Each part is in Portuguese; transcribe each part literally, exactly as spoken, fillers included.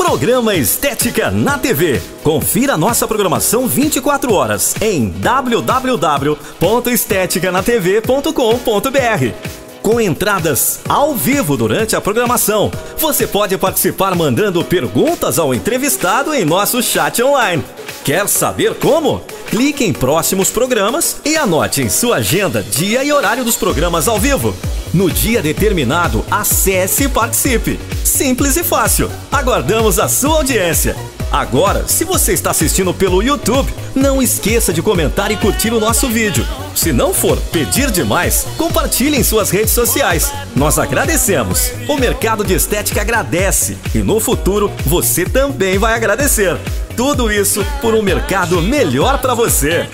Programa Estética na T V. Confira nossa programação vinte e quatro horas em w w w ponto estetica na t v ponto com ponto b r. Com entradas ao vivo durante a programação. Você pode participar mandando perguntas ao entrevistado em nosso chat online. Quer saber como? Clique em próximos programas e anote em sua agenda dia e horário dos programas ao vivo. No dia determinado, acesse e participe. Simples e fácil. Aguardamos a sua audiência. Agora, se você está assistindo pelo YouTube, não esqueça de comentar e curtir o nosso vídeo. Se não for pedir demais, compartilhe em suas redes sociais. Nós agradecemos. O mercado de estética agradece. E no futuro, você também vai agradecer. Tudo isso por um mercado melhor para você.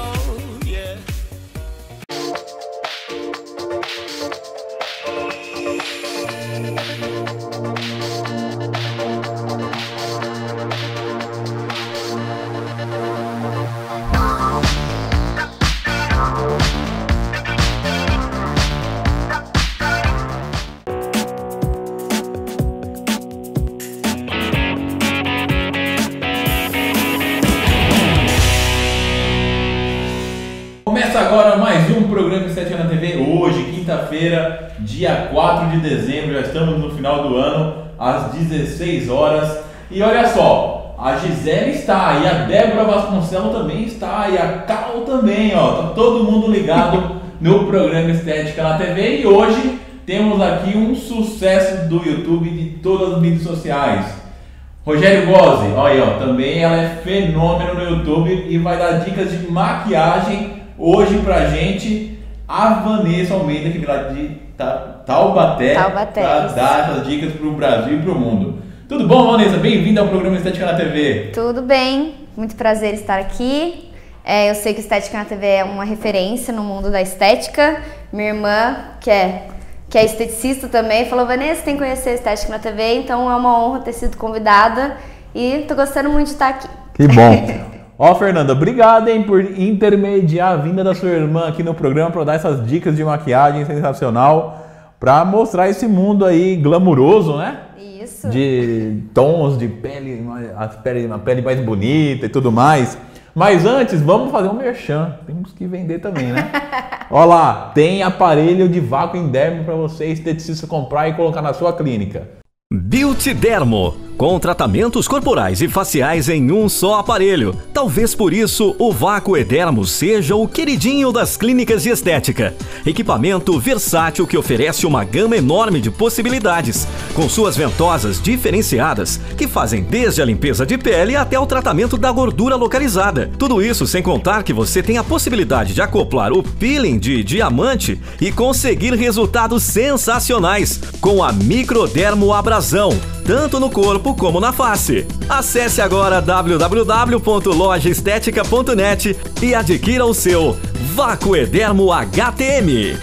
Agora mais um programa Estética na T V, hoje, quinta-feira, dia quatro de dezembro, já estamos no final do ano, às dezesseis horas. E olha só, a Gisele está aí, a Débora Vasconcelos também está aí, a Cal também, ó, tá todo mundo ligado no programa Estética na T V. E hoje temos aqui um sucesso do YouTube e de todas as mídias sociais. Rogério Gozzi, olha aí, ó, também ela é fenômeno no YouTube e vai dar dicas de maquiagem hoje pra gente, a Vanessa Almeida, que vem lá de Taubaté, Taubaté para dar essas dicas pro Brasil e pro mundo. Tudo bom, Vanessa? Bem-vinda ao programa Estética na T V. Tudo bem, muito prazer estar aqui. É, eu sei que Estética na T V é uma referência no mundo da estética. Minha irmã, que é, que é esteticista também, falou: Vanessa, tem que conhecer a Estética na T V, então é uma honra ter sido convidada e tô gostando muito de estar aqui. Que bom! Ó, Fernanda, obrigado, hein, por intermediar a vinda da sua irmã aqui no programa para dar essas dicas de maquiagem sensacional, para mostrar esse mundo aí glamuroso, né? Isso. De tons de pele, a pele, uma pele mais bonita e tudo mais. Mas antes, vamos fazer um merchan. Temos que vender também, né? Olha lá, tem aparelho de vácuo em dermo para você, esteticista, comprar e colocar na sua clínica. Beauty Dermo, com tratamentos corporais e faciais em um só aparelho. Talvez por isso o Vácuo Edermo seja o queridinho das clínicas de estética. Equipamento versátil que oferece uma gama enorme de possibilidades, com suas ventosas diferenciadas, que fazem desde a limpeza de pele até o tratamento da gordura localizada. Tudo isso sem contar que você tem a possibilidade de acoplar o peeling de diamante e conseguir resultados sensacionais com a Microdermo Abrasão, tanto no corpo como na face. Acesse agora w w w ponto loja estética ponto net e adquira o seu Vácuo Edermo H T M.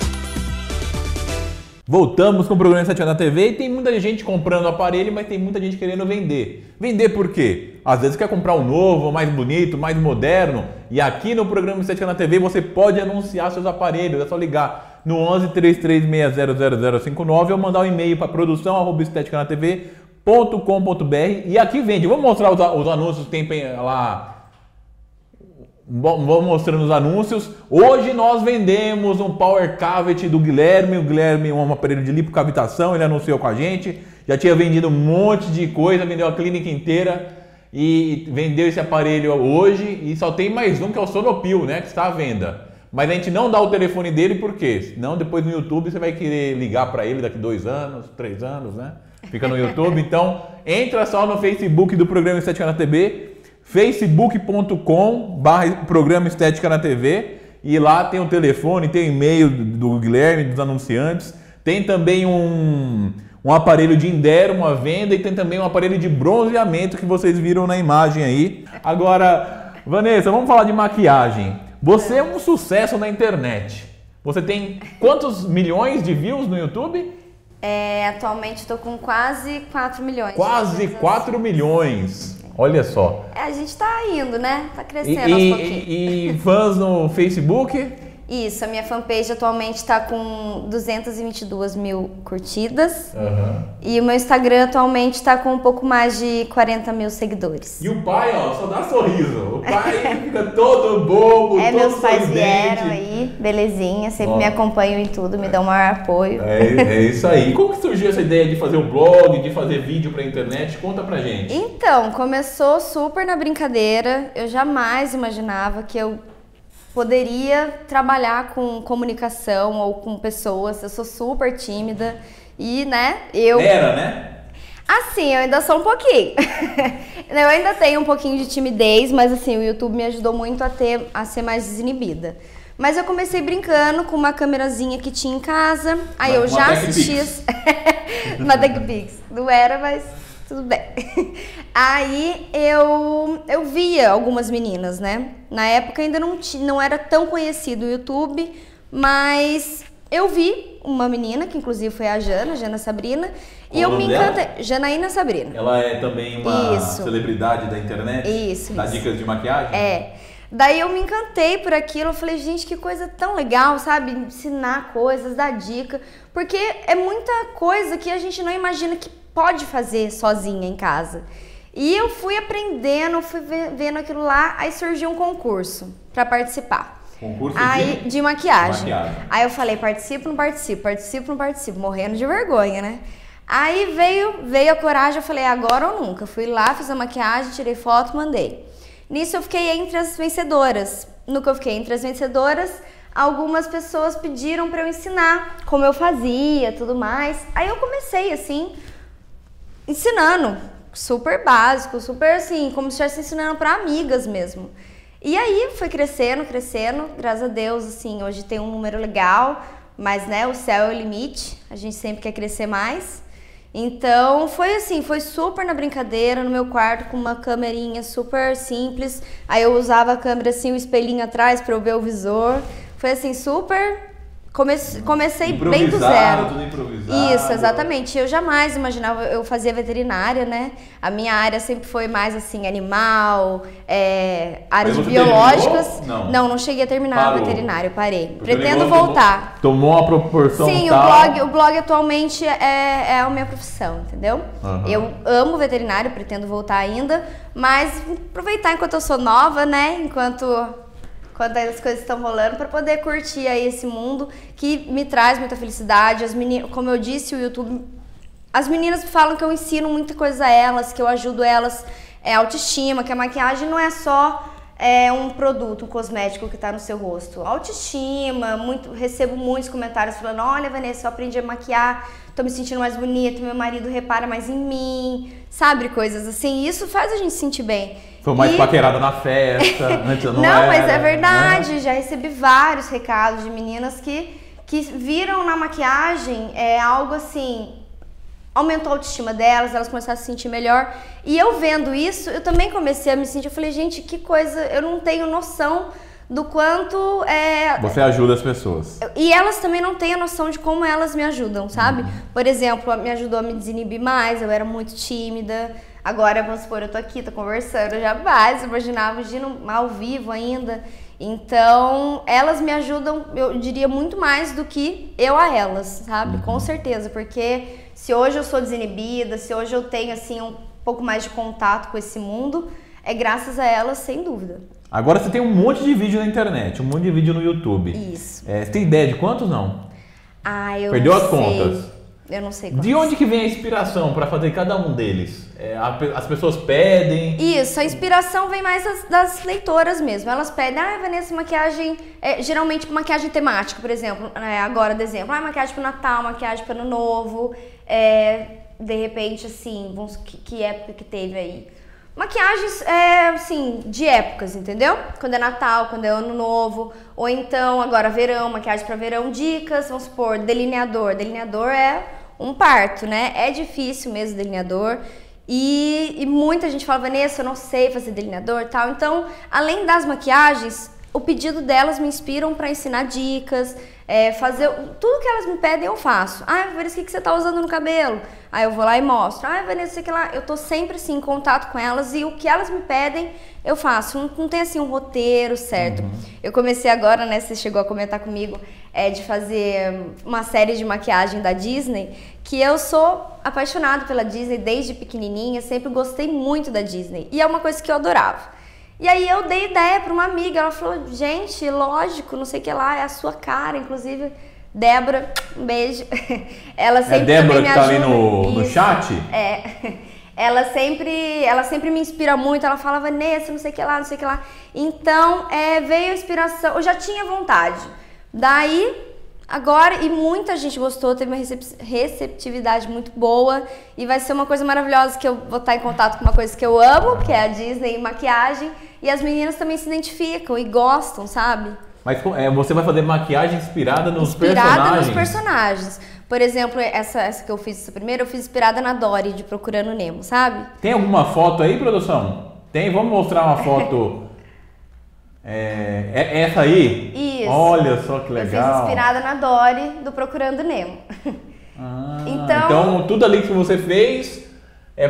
Voltamos com o programa Estética na T V e tem muita gente comprando aparelho, mas tem muita gente querendo vender. Vender por quê? Às vezes quer comprar um novo, mais bonito, mais moderno, e aqui no programa Estética na T V você pode anunciar seus aparelhos. É só ligar no onze, três três seis zero zero zero cinco nove ou mandar um e-mail para produção arroba estetica na t v ponto com ponto b r e aqui vende. Vamos mostrar os, os anúncios que tem lá. Vamos mostrando os anúncios. Hoje nós vendemos um Power Cavity do Guilherme. O Guilherme é um aparelho de lipocavitação, ele anunciou com a gente. Já tinha vendido um monte de coisa, vendeu a clínica inteira e vendeu esse aparelho hoje. E só tem mais um que é o Sonopil, né, que está à venda. Mas a gente não dá o telefone dele, por quê? Senão depois no YouTube você vai querer ligar para ele daqui dois anos, três anos, né? Fica no YouTube. Então entra só no Facebook do programa Estética na T V, facebook ponto com barra programa Estética na T V, e lá tem o telefone, tem o e-mail do Guilherme, dos anunciantes. Tem também um, um aparelho de Indermo à venda e tem também um aparelho de bronzeamento que vocês viram na imagem aí. Agora, Vanessa, vamos falar de maquiagem. Você é um sucesso na internet. Você tem quantos milhões de views no YouTube? É, atualmente estou com quase quatro milhões. Quase quatro milhões. Olha só. É, a gente tá indo, né? Tá crescendo e, aos e, pouquinhos. E, e fãs no Facebook? Isso, a minha fanpage atualmente está com duzentas e vinte e duas mil curtidas. Uhum. E o meu Instagram atualmente está com um pouco mais de quarenta mil seguidores. E o pai, ó, só dá sorriso. O pai fica todo bobo, É, todo meus pais sorridente. vieram aí, belezinha, sempre Ó. me acompanham em tudo, me dão o maior apoio. É, é isso aí. E como que surgiu essa ideia de fazer um blog, de fazer vídeo pra internet? Conta pra gente. Então, começou super na brincadeira. Eu jamais imaginava que eu poderia trabalhar com comunicação ou com pessoas. Eu sou super tímida e, né, eu... Era, né? Assim, eu ainda sou um pouquinho. Eu ainda tenho um pouquinho de timidez, mas assim, o YouTube me ajudou muito a, ter, a ser mais desinibida. Mas eu comecei brincando com uma câmerazinha que tinha em casa. Aí Uma- eu uma já TechPix. assistia... uma TechPix. Não era, mas tudo bem. Aí eu, eu via algumas meninas, né? Na época ainda não, ti- não era tão conhecido o YouTube, mas eu vi uma menina, que inclusive foi a Jana, Jana Sabrina, e Qual eu o me nome dela? encantei. Janaína Sabrina. Ela é também uma Isso. celebridade da internet? Isso, Dá isso. dicas de maquiagem? É. Daí eu me encantei por aquilo, eu falei, gente, que coisa tão legal, sabe? Ensinar coisas, dar dica, porque é muita coisa que a gente não imagina que pode fazer sozinha em casa. E eu fui aprendendo, fui ve- vendo aquilo lá, aí surgiu um concurso pra participar. Concurso Aí, de... de maquiagem. maquiagem. Aí eu falei, participo, não participo, participo, não participo, morrendo de vergonha, né? Aí veio, veio a coragem, eu falei, agora ou nunca. Fui lá, fiz a maquiagem, tirei foto, mandei. Nisso eu fiquei entre as vencedoras. No que eu fiquei entre as vencedoras, algumas pessoas pediram pra eu ensinar como eu fazia, tudo mais. Aí eu comecei assim, ensinando, super básico, super assim, como se estivesse ensinando pra amigas mesmo. E aí foi crescendo, crescendo, graças a Deus, assim, hoje tem um número legal, mas né, o céu é o limite, a gente sempre quer crescer mais. Então foi assim, foi super na brincadeira, no meu quarto com uma câmerinha super simples. Aí eu usava a câmera assim, o espelhinho atrás pra eu ver o visor. Foi assim, super... Comece, comecei bem do zero. Tudo improvisado. Isso, exatamente. Eu jamais imaginava, eu fazia veterinária, né? A minha área sempre foi mais assim, animal, é, áreas Mas de você biológicas. terminou? Não. não, não cheguei a terminar Parou. o veterinário, parei. Porque o Pretendo negócio voltar. Tomou, tomou uma proporção Sim, o tal. blog, o blog atualmente é, é a minha profissão, entendeu? Aham. Eu amo veterinário, pretendo voltar ainda, mas aproveitar enquanto eu sou nova, né? Enquanto quando as coisas estão rolando, para poder curtir aí esse mundo que me traz muita felicidade. As meninas, como eu disse, o YouTube, as meninas falam que eu ensino muita coisa a elas, que eu ajudo elas, é, autoestima, que a maquiagem não é só é, um produto, um cosmético que tá no seu rosto. Autoestima, muito, recebo muitos comentários falando, olha, Vanessa, eu aprendi a maquiar, tô me sentindo mais bonita, meu marido repara mais em mim, sabe, coisas assim. Isso faz a gente se sentir bem. Foi mais E- paquerada na festa, antes eu não, não, era, mas é né? verdade, já recebi vários recados de meninas que, que viram na maquiagem é, algo assim, aumentou a autoestima delas, elas começaram a se sentir melhor. E eu vendo isso, eu também comecei a me sentir, eu falei, gente, que coisa, eu não tenho noção do quanto é... Você ajuda as pessoas. E elas também não têm a noção de como elas me ajudam, sabe? Uhum. Por exemplo, me ajudou a me desinibir mais, eu era muito tímida. Agora, vamos supor, eu tô aqui, tô conversando, eu jamais imaginava, imagina ao vivo ainda. Então, elas me ajudam, eu diria, muito mais do que eu a elas, sabe? Com certeza, porque se hoje eu sou desinibida, se hoje eu tenho, assim, um pouco mais de contato com esse mundo, é graças a elas, sem dúvida. Agora você tem um monte de vídeo na internet, um monte de vídeo no YouTube. Isso. É, você tem ideia de quantos, não? Ah, eu Perdeu não as sei. contas? Eu não sei quantos. De onde que vem a inspiração para fazer cada um deles? É, a pe- as pessoas pedem... Isso, a inspiração vem mais das, das leitoras mesmo. Elas pedem, ah, Vanessa, maquiagem, é, geralmente maquiagem temática, por exemplo, é, agora, dezembro, ah, maquiagem para Natal, maquiagem para Ano Novo, é, de repente, assim, vamos, que, que época que teve aí? Maquiagens, é, assim, de épocas, entendeu? Quando é Natal, quando é Ano Novo, ou então, agora, verão, maquiagem para verão, dicas, vamos supor, delineador. Delineador é um parto, né? É difícil mesmo delineador. E, e muita gente fala, Vanessa, eu não sei fazer delineador e tal. Então, além das maquiagens, o pedido delas me inspiram para ensinar dicas, é, fazer tudo que elas me pedem eu faço. Ah, Vanessa, o que você tá usando no cabelo? Aí eu vou lá e mostro. Ah, Vanessa, sei que lá. Eu tô sempre assim em contato com elas e o que elas me pedem eu faço. Não, não tem assim um roteiro certo. Uhum. Eu comecei agora, né? Você chegou a comentar comigo é, de fazer uma série de maquiagem da Disney, que eu sou apaixonada pela Disney desde pequenininha, sempre gostei muito da Disney e é uma coisa que eu adorava. E aí eu dei ideia para uma amiga, ela falou, gente, lógico, não sei o que lá, é a sua cara, inclusive, Débora, um beijo. Ela sempre é a Débora me que tá ajuda. ali no, no chat? É, ela sempre, ela sempre me inspira muito, ela fala, Vanessa, não sei o que lá, não sei o que lá. Então, é, veio a inspiração, eu já tinha vontade. Daí... Agora, e muita gente gostou, teve uma receptividade muito boa e vai ser uma coisa maravilhosa que eu vou estar em contato com uma coisa que eu amo, que é a Disney e maquiagem, e as meninas também se identificam e gostam, sabe? Mas é, você vai fazer maquiagem inspirada nos inspirada personagens? Inspirada nos personagens. Por exemplo, essa, essa que eu fiz, essa primeira, eu fiz inspirada na Dory, de Procurando Nemo, sabe? Tem alguma foto aí, produção? Tem? Vamos mostrar uma foto... É, é essa aí? Isso. Olha só que legal. Eu fiz inspirada na Dory do Procurando Nemo. Ah, então, então tudo ali que você fez é,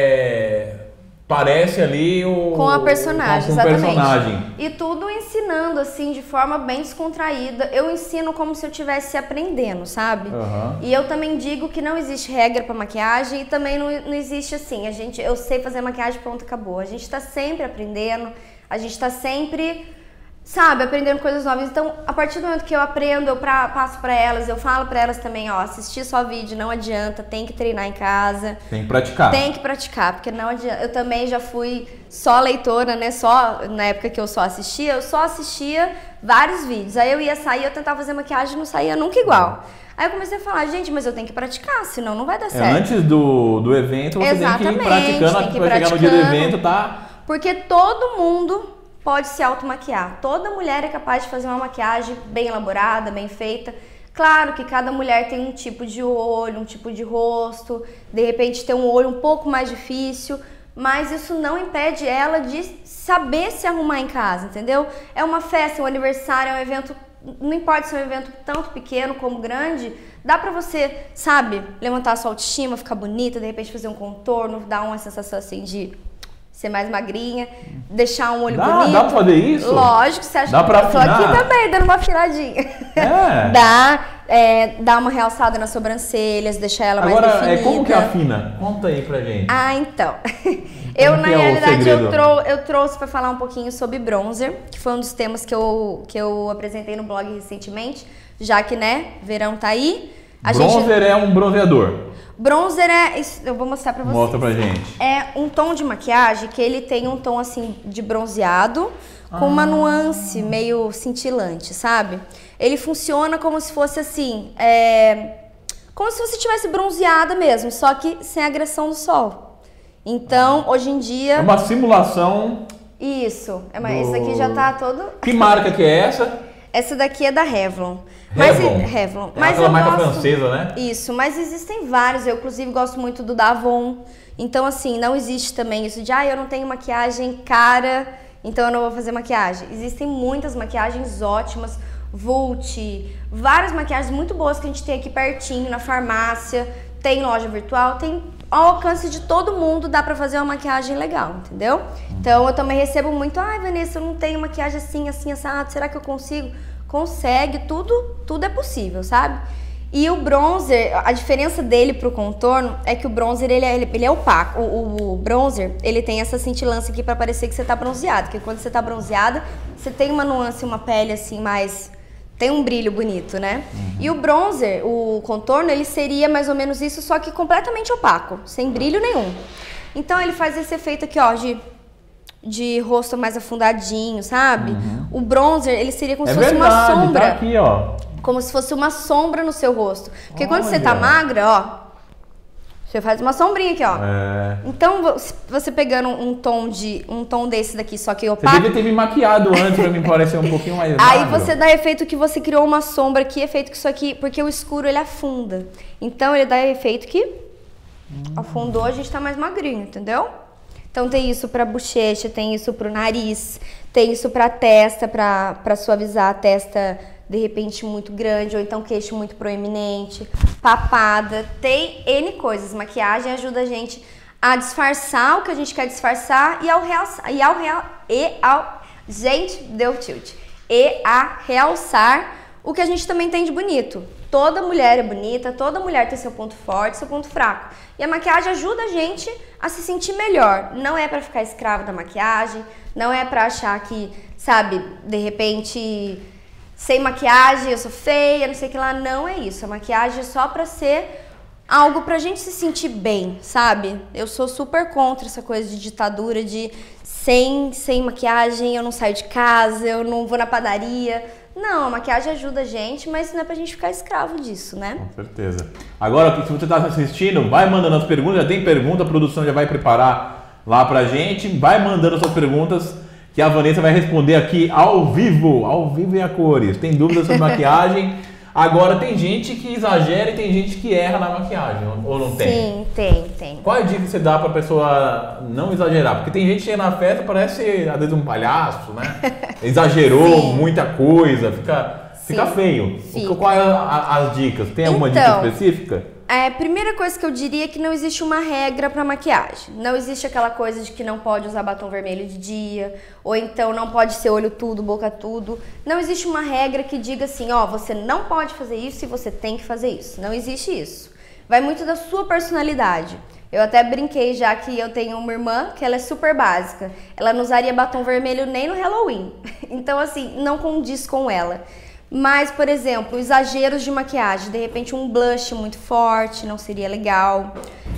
é, parece ali o com a personagem, com, com exatamente. Personagem. E tudo ensinando assim de forma bem descontraída. Eu ensino como se eu estivesse aprendendo, sabe? Uhum. E eu também digo que não existe regra para maquiagem e também não, não existe assim. A gente, eu sei fazer maquiagem, pronto, acabou. A gente está sempre aprendendo. A gente tá sempre, sabe, aprendendo coisas novas. Então, a partir do momento que eu aprendo, eu pra, passo pra elas, eu falo pra elas também, ó, assistir só vídeo não adianta, tem que treinar em casa. Tem que praticar. Tem que praticar, porque não adianta. Eu também já fui só leitora, né, só, na época que eu só assistia, eu só assistia vários vídeos. Aí eu ia sair, eu tentava fazer maquiagem e não saía nunca igual. Aí eu comecei a falar, gente, mas eu tenho que praticar, senão não vai dar certo. É, antes do, do evento, você Exatamente, tem que ir praticando, tem que ir pra chegar no dia do evento, tá... Porque todo mundo pode se automaquiar. Toda mulher é capaz de fazer uma maquiagem bem elaborada, bem feita. Claro que cada mulher tem um tipo de olho, um tipo de rosto, de repente tem um olho um pouco mais difícil, mas isso não impede ela de saber se arrumar em casa, entendeu? É uma festa, é um aniversário, é um evento, não importa se é um evento tanto pequeno como grande, dá pra você, sabe, levantar a sua autoestima, ficar bonita, de repente fazer um contorno, dar uma sensação assim de... ser mais magrinha, deixar um olho dá, bonito. Dá pra fazer isso? Lógico, você acha dá que pra eu tô afinar? aqui também, dando uma afiradinha. É. Dá, é, dá uma realçada nas sobrancelhas, deixar ela Agora, mais definida. É, como que afina? Conta aí pra gente. Ah, então. eu, na é realidade, eu, trou eu trouxe pra falar um pouquinho sobre bronzer, que foi um dos temas que eu, que eu apresentei no blog recentemente, já que, né, verão tá aí. A bronzer gente... é um bronzeador. Bronzer é, eu vou mostrar pra vocês. Mostra pra gente. É um tom de maquiagem que ele tem um tom assim de bronzeado com ah. uma nuance meio cintilante, sabe? Ele funciona como se fosse assim, é, como se você tivesse bronzeada mesmo, só que sem agressão do sol. Então, hoje em dia... É uma simulação... Isso, é uma, do... esse aqui já tá todo... Que marca que é essa? Essa daqui é da Revlon. Mas, Revlon. Revlon. É mas aquela eu marca gosto, francesa, né? Isso, mas existem vários. Eu, inclusive, gosto muito do da Avon. Então, assim, não existe também isso de, ah, eu não tenho maquiagem cara, então eu não vou fazer maquiagem. Existem muitas maquiagens ótimas, Vult, várias maquiagens muito boas que a gente tem aqui pertinho, na farmácia, tem loja virtual, tem ao alcance de todo mundo, dá pra fazer uma maquiagem legal, entendeu? Então, eu também recebo muito, ai, Vanessa, eu não tenho maquiagem assim, assim, assado, será que eu consigo? Consegue, tudo, tudo é possível, sabe? E o bronzer, a diferença dele pro contorno é que o bronzer, ele é, ele é opaco. O, o, o bronzer, ele tem essa cintilância aqui pra parecer que você tá bronzeado, porque quando você tá bronzeada, você tem uma nuance, uma pele assim mais... tem um brilho bonito, né? Uhum. E o bronzer, o contorno, ele seria mais ou menos isso, só que completamente opaco, sem brilho nenhum. Então ele faz esse efeito aqui, ó, de... de rosto mais afundadinho, sabe? Uhum. O bronzer, ele seria como é se fosse verdade, uma sombra. Tá aqui, ó. Como se fosse uma sombra no seu rosto. Porque Olha. quando você tá magra, ó, você faz uma sombrinha aqui, ó. É. Então, você pegando um tom de um tom desse daqui, só que opaco... Você devia ter me maquiado antes pra me parecer um pouquinho mais Aí magro. você dá efeito que você criou uma sombra aqui, efeito que isso aqui... Porque o escuro, ele afunda. Então, ele dá efeito que hum. afundou, a gente tá mais magrinho, entendeu? Então tem isso pra bochecha, tem isso pro nariz, tem isso pra testa, pra, pra suavizar a testa de repente muito grande, ou então queixo muito proeminente, papada, tem N coisas. Maquiagem ajuda a gente a disfarçar o que a gente quer disfarçar e ao realçar, e ao real, e ao, gente, deu tilt, e a realçar o que a gente também tem de bonito. Toda mulher é bonita, toda mulher tem seu ponto forte, seu ponto fraco. E a maquiagem ajuda a gente a se sentir melhor. Não é pra ficar escravo da maquiagem, não é pra achar que, sabe, de repente, sem maquiagem eu sou feia, não sei o que lá. Não é isso. A maquiagem é só pra ser algo pra gente se sentir bem, sabe? Eu sou super contra essa coisa de ditadura, de sem, sem maquiagem eu não saio de casa, eu não vou na padaria. Não, a maquiagem ajuda a gente, mas não é pra gente ficar escravo disso, né? Com certeza. Agora, se você tá assistindo, vai mandando as perguntas, já tem pergunta, a produção já vai preparar lá pra gente, vai mandando suas perguntas que a Vanessa vai responder aqui ao vivo, ao vivo e a cores. Tem dúvidas sobre maquiagem? Agora, tem gente que exagera e tem gente que erra na maquiagem, ou não tem? Sim, tem, tem. Qual é a dica que você dá pra pessoa não exagerar? Porque tem gente que chega na festa, parece às vezes um palhaço, né? Exagerou Sim. muita coisa, fica, fica feio. Fica. Qual é a, a, as dicas? Tem alguma Então, dica específica? É, a primeira coisa que eu diria é que não existe uma regra para maquiagem. Não existe aquela coisa de que não pode usar batom vermelho de dia, ou então não pode ser olho tudo, boca tudo. Não existe uma regra que diga assim, ó, você não pode fazer isso e você tem que fazer isso. Não existe isso. Vai muito da sua personalidade. Eu até brinquei já que eu tenho uma irmã que ela é super básica. Ela não usaria batom vermelho nem no Halloween. Então, assim, não condiz com ela. Mas, por exemplo, exageros de maquiagem. De repente, um blush muito forte não seria legal.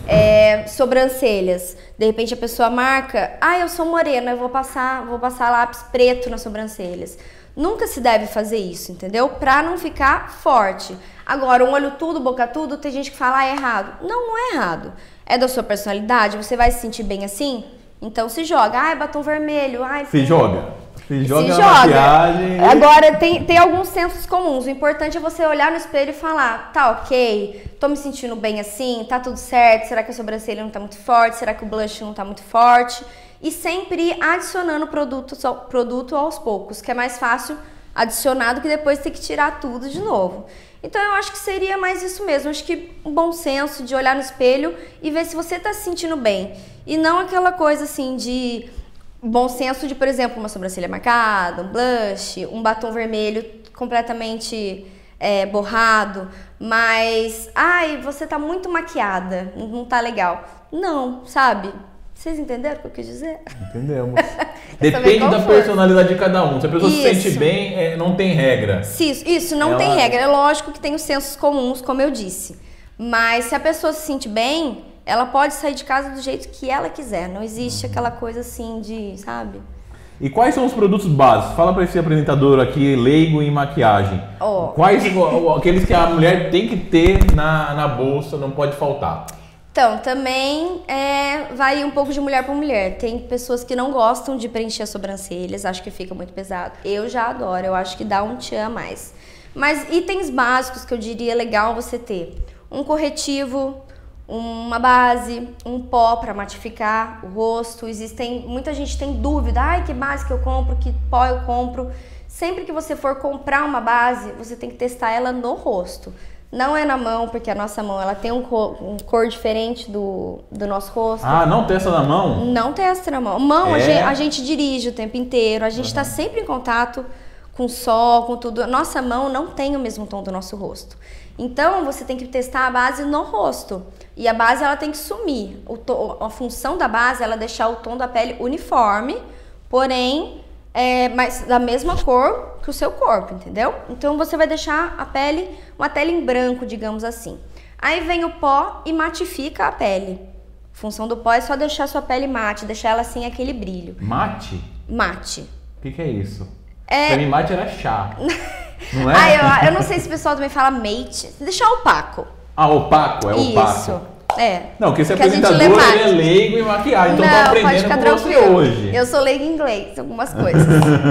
É, sobrancelhas. De repente, a pessoa marca, ah, eu sou morena, eu vou passar, vou passar lápis preto nas sobrancelhas. Nunca se deve fazer isso, entendeu? Pra não ficar forte. Agora, um olho tudo, boca tudo, tem gente que fala, ah, é errado. Não, não é errado. É da sua personalidade, você vai se sentir bem assim? Então se joga. Ah, é batom vermelho. Ai, se joga. Se joga se na joga. maquiagem. Agora, tem, tem alguns sensos comuns. O importante é você olhar no espelho e falar, tá ok, tô me sentindo bem assim, tá tudo certo, será que a sobrancelha não tá muito forte, será que o blush não tá muito forte? E sempre ir adicionando produto, produto aos poucos, que é mais fácil adicionar do que depois ter que tirar tudo de novo. Então eu acho que seria mais isso mesmo, acho que um bom senso de olhar no espelho e ver se você tá se sentindo bem. E não aquela coisa assim de bom senso de, por exemplo, uma sobrancelha marcada, um blush, um batom vermelho completamente é, borrado, mas, ai, você tá muito maquiada, não tá legal. Não, sabe? Vocês entenderam o que eu quis dizer? Entendemos. Depende da personalidade de cada um. Se a pessoa isso. se sente bem, é, não tem regra. Isso, isso não Ela... tem regra. É lógico que tem os sensos comuns, como eu disse. Mas se a pessoa se sente bem, ela pode sair de casa do jeito que ela quiser. Não existe aquela coisa assim de, sabe? E quais são os produtos básicos? Fala para esse apresentador aqui, leigo em maquiagem. Oh. Quais aqueles que a mulher tem que ter na, na bolsa, não pode faltar? Então, também é, vai um pouco de mulher para mulher. Tem pessoas que não gostam de preencher as sobrancelhas, acho que fica muito pesado. Eu já adoro, eu acho que dá um tchan a mais. Mas itens básicos que eu diria legal você ter. Um corretivo, uma base, um pó para matificar o rosto. Existem, muita gente tem dúvida, ai, que base que eu compro, que pó eu compro. Sempre que você for comprar uma base, você tem que testar ela no rosto. Não é na mão, porque a nossa mão ela tem um cor, um cor diferente do, do nosso rosto. Ah, não testa na mão? Não testa na mão. Mão, é. a, gente, a gente dirige o tempo inteiro, a gente está uhum. sempre em contato com o sol, com tudo. Nossa mão não tem o mesmo tom do nosso rosto. Então, você tem que testar a base no rosto. E a base, ela tem que sumir. O to, a função da base é ela deixar o tom da pele uniforme, porém, é, mas da mesma cor que o seu corpo, entendeu? Então, você vai deixar a pele, uma tela em branco, digamos assim. Aí vem o pó e matifica a pele. A função do pó é só deixar a sua pele mate, deixar ela sem aquele brilho. Mate? Mate. O que, que é isso? É... Pra mim, mate era chá. Não é? Ah, eu, eu não sei se o pessoal também fala mate. Deixar opaco. Ah, opaco, é opaco. Isso. É. Não, porque esse apresentador ele é leigo em maquiagem, então não, tô aprendendo com tranquilo. você hoje. Eu sou leiga em inglês, algumas coisas.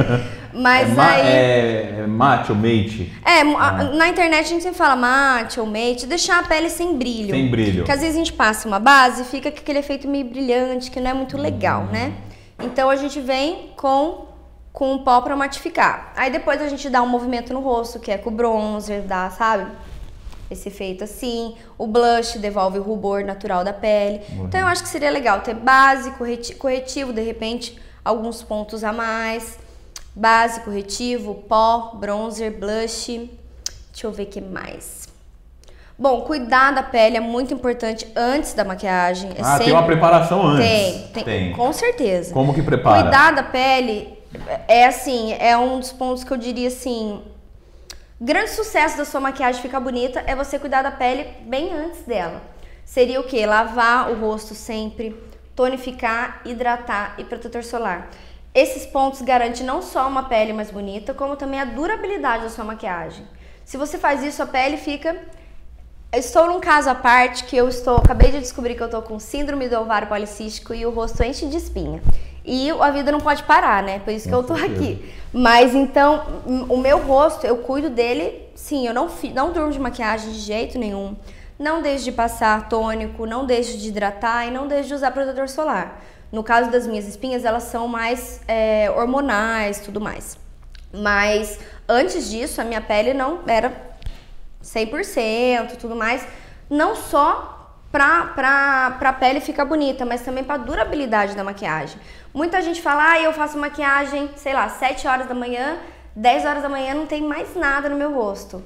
Mas é, ma aí... é, é mate ou mate? É, ah. na internet a gente sempre fala mate ou mate, deixar a pele sem brilho. Sem brilho. Porque às vezes a gente passa uma base e fica com aquele efeito meio brilhante, que não é muito legal, hum. né? Então a gente vem com, com o pó pra matificar. Aí depois a gente dá um movimento no rosto, que é com o bronzer, dá, sabe? Esse efeito assim. O blush devolve o rubor natural da pele. Uhum. Então eu acho que seria legal ter base, corretivo, corretivo, de repente alguns pontos a mais. Base, corretivo, pó, bronzer, blush. Deixa eu ver o que mais. Bom, cuidar da pele é muito importante antes da maquiagem. É ah, sempre... tem uma preparação antes. Tem, tem, tem, com certeza. Como que prepara? Cuidar da pele é assim, é um dos pontos que eu diria assim... Grande sucesso da sua maquiagem ficar bonita é você cuidar da pele bem antes dela. Seria o quê? Lavar o rosto sempre, tonificar, hidratar e protetor solar. Esses pontos garantem não só uma pele mais bonita, como também a durabilidade da sua maquiagem. Se você faz isso, a pele fica... Eu estou num caso à parte que eu estou... Acabei de descobrir que eu estou com síndrome do ovário policístico e o rosto enche de espinha. E a vida não pode parar, né? Por isso que eu tô aqui. Mas então, o meu rosto, eu cuido dele, sim, eu não, não durmo de maquiagem de jeito nenhum. Não deixo de passar tônico, não deixo de hidratar e não deixo de usar protetor solar. No caso das minhas espinhas, elas são mais é, hormonais e tudo mais. Mas antes disso, a minha pele não era cem por cento e tudo mais. Não só pra, pra, pra pele ficar bonita, mas também pra durabilidade da maquiagem. Muita gente fala, ah, eu faço maquiagem, sei lá, sete horas da manhã, dez horas da manhã, não tem mais nada no meu rosto.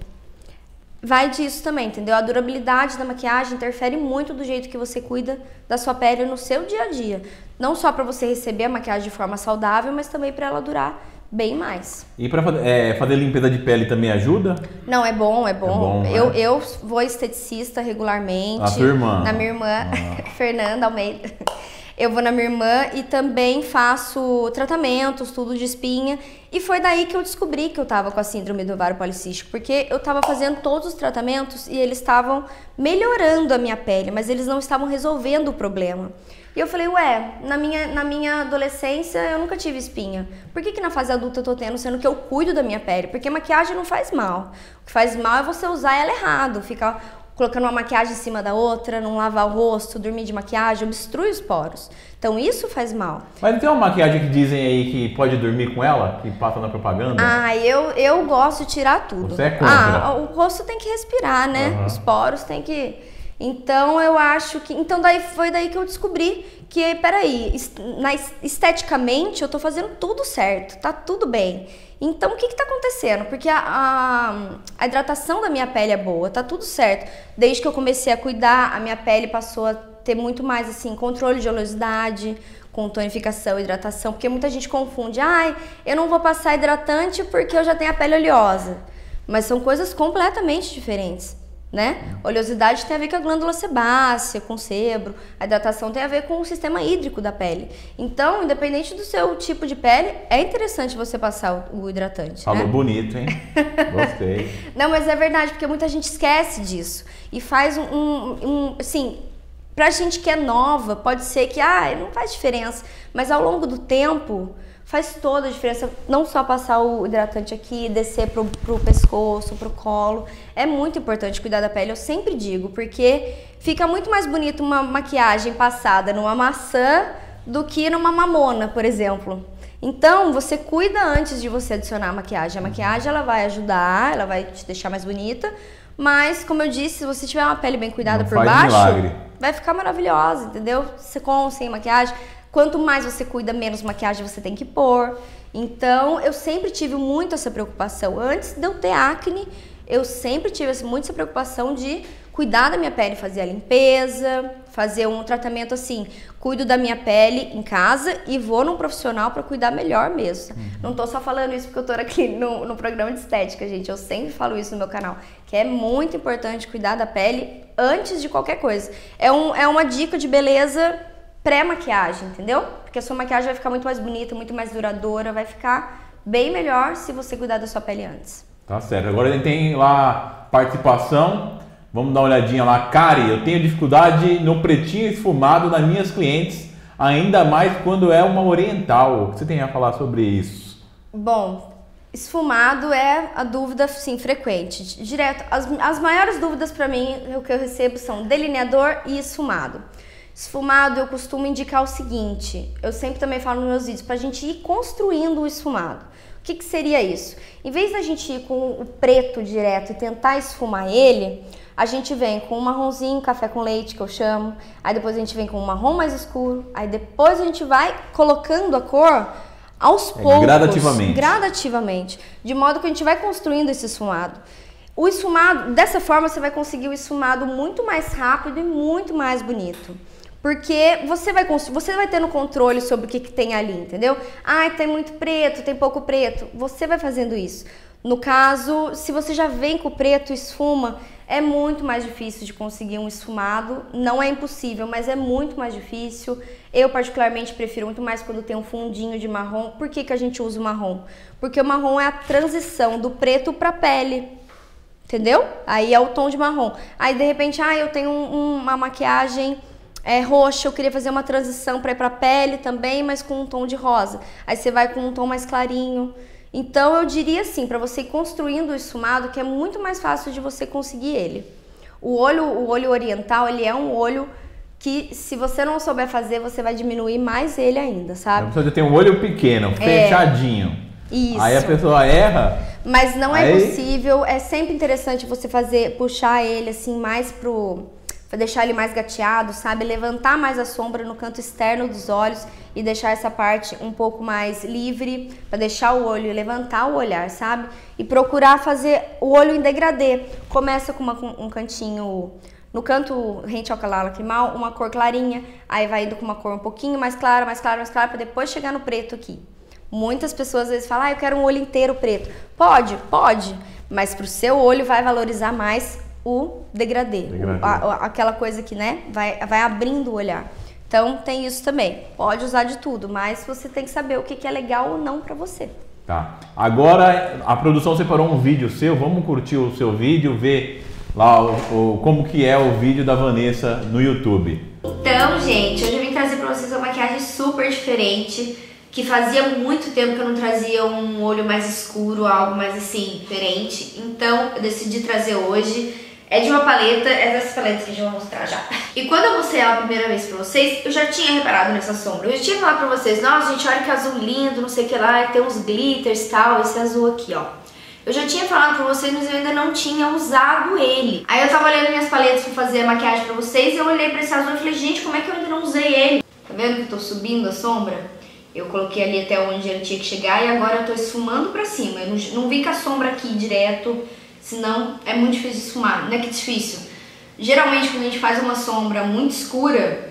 Vai disso também, entendeu? A durabilidade da maquiagem interfere muito do jeito que você cuida da sua pele no seu dia a dia. Não só para você receber a maquiagem de forma saudável, mas também para ela durar bem mais. E para é, fazer limpeza de pele também ajuda? Não, é bom, é bom. É bom, eu, né? eu vou esteticista regularmente. A sua irmã? Na minha irmã, ah. Fernanda Almeida. Eu vou na minha irmã e também faço tratamentos, tudo de espinha. E foi daí que eu descobri que eu tava com a síndrome do ovário policístico. Porque eu tava fazendo todos os tratamentos e eles estavam melhorando a minha pele, mas eles não estavam resolvendo o problema. E eu falei, ué, na minha, na minha adolescência eu nunca tive espinha. Por que que na fase adulta eu tô tendo, sendo que eu cuido da minha pele? Porque maquiagem não faz mal. O que faz mal é você usar ela errado, ficar colocando uma maquiagem em cima da outra, não lavar o rosto, dormir de maquiagem, obstrui os poros. Então isso faz mal. Mas não tem uma maquiagem que dizem aí que pode dormir com ela, que passa na propaganda? Ah, eu, eu gosto de tirar tudo. Você é contra? Ah, o rosto tem que respirar, né? Uhum. Os poros tem que... Então eu acho que... Então daí foi daí que eu descobri que, peraí, na, esteticamente eu tô fazendo tudo certo, tá tudo bem. Então o que que tá acontecendo? Porque a, a, a hidratação da minha pele é boa, tá tudo certo. Desde que eu comecei a cuidar, a minha pele passou a ter muito mais assim, controle de oleosidade, com tonificação e hidratação. Porque muita gente confunde, ai, eu não vou passar hidratante porque eu já tenho a pele oleosa. Mas são coisas completamente diferentes. Né? Oleosidade tem a ver com a glândula sebácea, com o sebo. A hidratação tem a ver com o sistema hídrico da pele. Então, independente do seu tipo de pele, é interessante você passar o hidratante. Falou né? bonito, hein? Gostei. Não, mas é verdade, porque muita gente esquece disso. E faz um, um, um... Assim, pra gente que é nova, pode ser que ah, não faz diferença. Mas ao longo do tempo... Faz toda a diferença, não só passar o hidratante aqui, descer pro, pro pescoço, pro colo. É muito importante cuidar da pele, eu sempre digo, porque fica muito mais bonito uma maquiagem passada numa maçã do que numa mamona, por exemplo. Então, você cuida antes de você adicionar a maquiagem. A maquiagem, ela vai ajudar, ela vai te deixar mais bonita, mas, como eu disse, se você tiver uma pele bem cuidada não por faz baixo, milagre. Vai ficar maravilhosa, entendeu? Você com ou sem maquiagem. Quanto mais você cuida, menos maquiagem você tem que pôr. Então, eu sempre tive muito essa preocupação. Antes de eu ter acne, eu sempre tive muito essa preocupação de cuidar da minha pele, fazer a limpeza, fazer um tratamento assim, cuido da minha pele em casa e vou num profissional para cuidar melhor mesmo. Uhum. Não tô só falando isso porque eu tô aqui no, no programa de estética, gente. Eu sempre falo isso no meu canal, que é muito importante cuidar da pele antes de qualquer coisa. É, um, é uma dica de beleza pré-maquiagem, entendeu? Porque a sua maquiagem vai ficar muito mais bonita, muito mais duradoura, vai ficar bem melhor se você cuidar da sua pele antes. Tá certo. Agora a gente tem lá participação. Vamos dar uma olhadinha lá. Kari, eu tenho dificuldade no pretinho esfumado nas minhas clientes, ainda mais quando é uma oriental. O que você tem a falar sobre isso? Bom, Esfumado é a dúvida, sim, frequente. Direto, as, as maiores dúvidas para mim, o que eu recebo são delineador e esfumado. Esfumado eu costumo indicar o seguinte, eu sempre também falo nos meus vídeos, pra gente ir construindo o esfumado. O que que seria isso? Em vez da gente ir com o preto direto e tentar esfumar ele, a gente vem com um marronzinho, café com leite, que eu chamo, aí depois a gente vem com um marrom mais escuro, aí depois a gente vai colocando a cor aos é, poucos, gradativamente. gradativamente, de modo que a gente vai construindo esse esfumado. O esfumado, dessa forma você vai conseguir o esfumado muito mais rápido e muito mais bonito. Porque você vai, você vai ter no controle sobre o que, que tem ali, entendeu? Ah, tem muito preto, tem pouco preto. Você vai fazendo isso. No caso, se você já vem com o preto e esfuma, é muito mais difícil de conseguir um esfumado. Não é impossível, mas é muito mais difícil. Eu, particularmente, prefiro muito mais quando tem um fundinho de marrom. Por que que a gente usa o marrom? Porque o marrom é a transição do preto para a pele. Entendeu? Aí é o tom de marrom. Aí, de repente, ah, eu tenho um, uma maquiagem é, roxa, eu queria fazer uma transição para ir para a pele também, mas com um tom de rosa. Aí você vai com um tom mais clarinho. Então, eu diria assim, para você ir construindo o esfumado, que é muito mais fácil de você conseguir ele. O olho, o olho oriental, ele é um olho que, se você não souber fazer, você vai diminuir mais ele ainda, sabe? A pessoa tem um olho pequeno, fechadinho. É, isso. Aí a pessoa erra. Mas não é aí... possível, é sempre interessante você fazer, puxar ele assim mais pro... Pra deixar ele mais gateado, sabe? Levantar mais a sombra no canto externo dos olhos e deixar essa parte um pouco mais livre, para deixar o olho e levantar o olhar, sabe? E procurar fazer o olho em degradê. Começa com uma, um cantinho no canto rente ao canal lacrimal, uma cor clarinha, aí vai indo com uma cor um pouquinho mais clara, mais clara, mais clara, para depois chegar no preto aqui. Muitas pessoas às vezes falam, ah, eu quero um olho inteiro preto. Pode, pode, mas pro seu olho vai valorizar mais o degradê, degradê. A, a, aquela coisa que, né, vai, vai abrindo o olhar. Então tem isso também, pode usar de tudo, mas você tem que saber o que, que é legal ou não pra você. Tá, agora a produção separou um vídeo seu, vamos curtir o seu vídeo, ver lá o, o, como que é o vídeo da Vanessa no YouTube. Então, gente, hoje eu vim trazer pra vocês uma maquiagem super diferente, que fazia muito tempo que eu não trazia um olho mais escuro, algo mais assim, diferente. Então, eu decidi trazer hoje. É de uma paleta, é dessas paletas que a gente vai mostrar já. E quando eu mostrei ela a primeira vez pra vocês, eu já tinha reparado nessa sombra. Eu já tinha falado pra vocês, nossa, gente, olha que azul lindo, não sei o que lá, tem uns glitters e tal, esse azul aqui, ó. Eu já tinha falado pra vocês, mas eu ainda não tinha usado ele. Aí eu tava olhando minhas paletas pra fazer a maquiagem pra vocês, e eu olhei pra esse azul e falei, gente, como é que eu ainda não usei ele? Tá vendo que eu tô subindo a sombra? Eu coloquei ali até onde ele tinha que chegar e agora eu tô esfumando pra cima. Eu não, não vim com a sombra aqui direto, senão é muito difícil de esfumar. Não é que é difícil. Geralmente quando a gente faz uma sombra muito escura,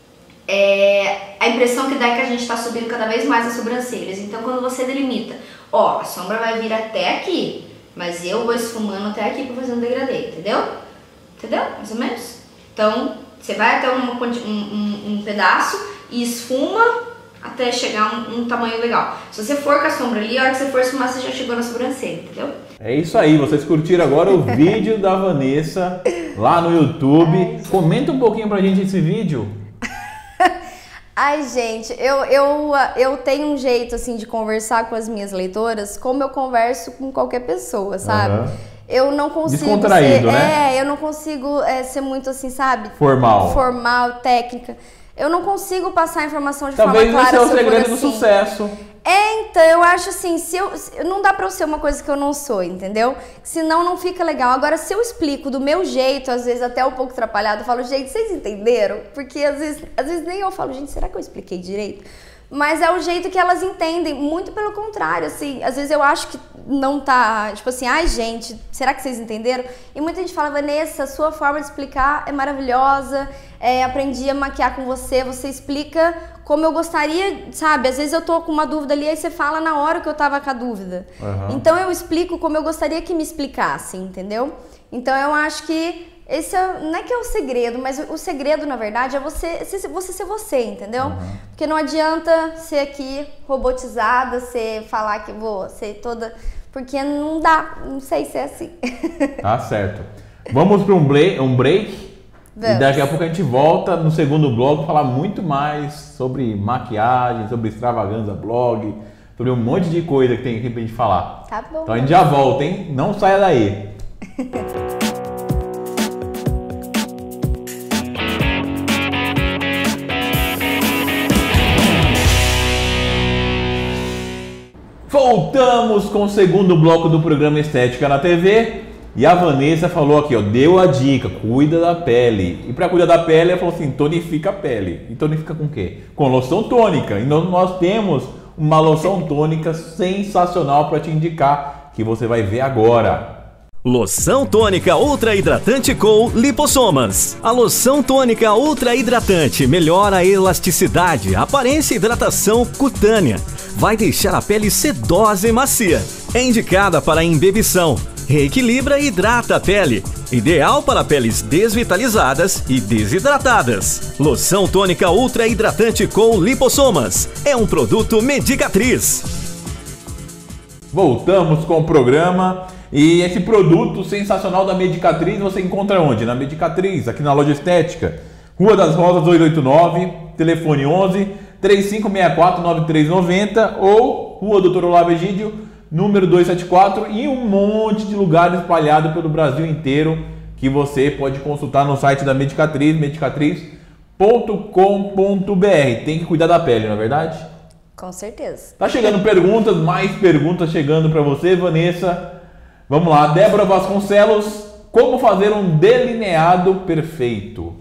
é, a impressão que dá é que a gente tá subindo cada vez mais as sobrancelhas. Então quando você delimita, ó, a sombra vai vir até aqui, mas eu vou esfumando até aqui pra fazer um degradê, entendeu? Entendeu? Mais ou menos? Então você vai até um, um, um, um pedaço e esfuma até chegar um, um tamanho legal. Se você for com a sombra ali, a hora que você for esfumar, você já chegou na sobrancelha, entendeu? É isso aí, vocês curtiram agora o vídeo da Vanessa lá no YouTube. Ai, comenta um pouquinho pra gente esse vídeo. Ai, gente, eu, eu, eu tenho um jeito, assim, de conversar com as minhas leitoras como eu converso com qualquer pessoa, sabe? Uhum. Eu não consigo Descontraído, ser, né? É, eu não consigo é, ser muito assim, sabe? Formal. Formal, técnica. Eu não consigo passar a informação de Talvez forma clara. Talvez esse é o segredo assim. do sucesso. É, então, eu acho assim, se eu, se, não dá pra eu ser uma coisa que eu não sou, entendeu? Senão não fica legal. Agora, se eu explico do meu jeito, às vezes até um pouco atrapalhado, eu falo, gente, vocês entenderam? Porque às vezes, às vezes nem eu falo, gente, será que eu expliquei direito? Mas é o jeito que elas entendem, muito pelo contrário, assim, às vezes eu acho que não tá, tipo assim, ai gente, será que vocês entenderam? E muita gente fala, Vanessa, sua forma de explicar é maravilhosa, é, aprendi a maquiar com você, você explica como eu gostaria, sabe? Às vezes eu tô com uma dúvida ali, aí você fala na hora que eu tava com a dúvida. Uhum. Então eu explico como eu gostaria que me explicassem, entendeu? Então eu acho que esse é, não é que é o segredo, mas o, o segredo, na verdade, é você, você ser você, entendeu? Uhum. Porque não adianta ser aqui robotizada, ser falar que vou ser toda... Porque não dá, não sei se é assim. Tá certo. Vamos para um break, um break e daqui a pouco a gente volta no segundo blog falar muito mais sobre maquiagem, sobre extravaganza blog, sobre um monte de coisa que tem aqui pra gente falar. Tá bom. Então a gente já volta, hein? Não saia daí. Voltamos com o segundo bloco do programa Estética na T V. E a Vanessa falou aqui, ó, deu a dica, cuida da pele. E para cuidar da pele, ela falou assim, tonifica a pele. E tonifica com o quê? Com loção tônica. E nós, nós temos uma loção tônica sensacional para te indicar, que você vai ver agora. Loção tônica ultra hidratante com lipossomas. A loção tônica ultra hidratante melhora a elasticidade, aparência e hidratação cutânea. Vai deixar a pele sedosa e macia. É indicada para embebição. Reequilibra e hidrata a pele. Ideal para peles desvitalizadas e desidratadas. Loção tônica ultra hidratante com lipossomas. É um produto Medicatriz. Voltamos com o programa. E esse produto sensacional da Medicatriz você encontra onde? Na Medicatriz, aqui na loja estética. Rua das Rosas oitocentos e oitenta e nove, telefone onze, três cinco seis quatro, nove três nove zero ou Rua Doutor Olavo Egídio, número duzentos e setenta e quatro, e um monte de lugares espalhados pelo Brasil inteiro que você pode consultar no site da Medicatriz, medicatriz ponto com ponto br. Tem que cuidar da pele, não é verdade? Com certeza. Tá chegando perguntas, mais perguntas chegando para você, Vanessa. Vamos lá, Débora Vasconcelos, como fazer um delineado perfeito?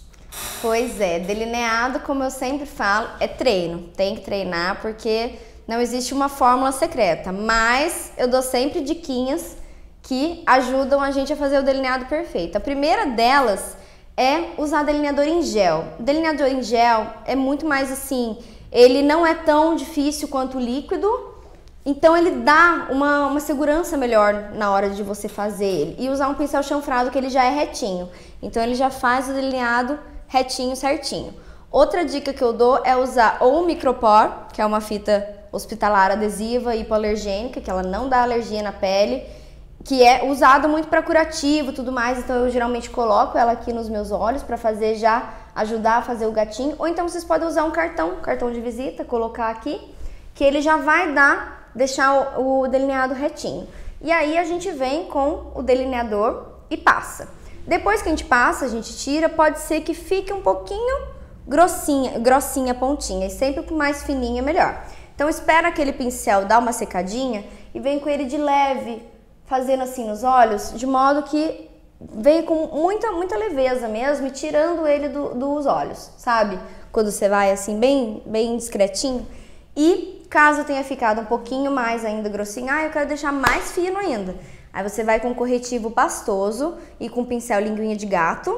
Pois é, delineado, como eu sempre falo, é treino. Tem que treinar porque não existe uma fórmula secreta, mas eu dou sempre diquinhas que ajudam a gente a fazer o delineado perfeito. A primeira delas é usar delineador em gel. O delineador em gel é muito mais assim, ele não é tão difícil quanto o líquido, então ele dá uma, uma segurança melhor na hora de você fazer ele. E usar um pincel chanfrado que ele já é retinho, então ele já faz o delineado retinho, certinho. Outra dica que eu dou é usar ou o micropor, que é uma fita hospitalar adesiva e hipoalergênica, que ela não dá alergia na pele, que é usado muito para curativo e tudo mais, então eu geralmente coloco ela aqui nos meus olhos para fazer já, ajudar a fazer o gatinho. Ou então vocês podem usar um cartão, cartão de visita, colocar aqui, que ele já vai dar, deixar o, o delineado retinho. E aí a gente vem com o delineador e passa. Depois que a gente passa, a gente tira, pode ser que fique um pouquinho grossinha, grossinha a pontinha, e sempre mais fininha melhor. Então espera aquele pincel dar uma secadinha e vem com ele de leve, fazendo assim nos olhos, de modo que vem com muita, muita leveza mesmo e tirando ele do, dos olhos, sabe? Quando você vai assim bem, bem discretinho. E caso tenha ficado um pouquinho mais ainda grossinho, ah, eu quero deixar mais fino ainda. Aí você vai com corretivo pastoso e com pincel linguinha de gato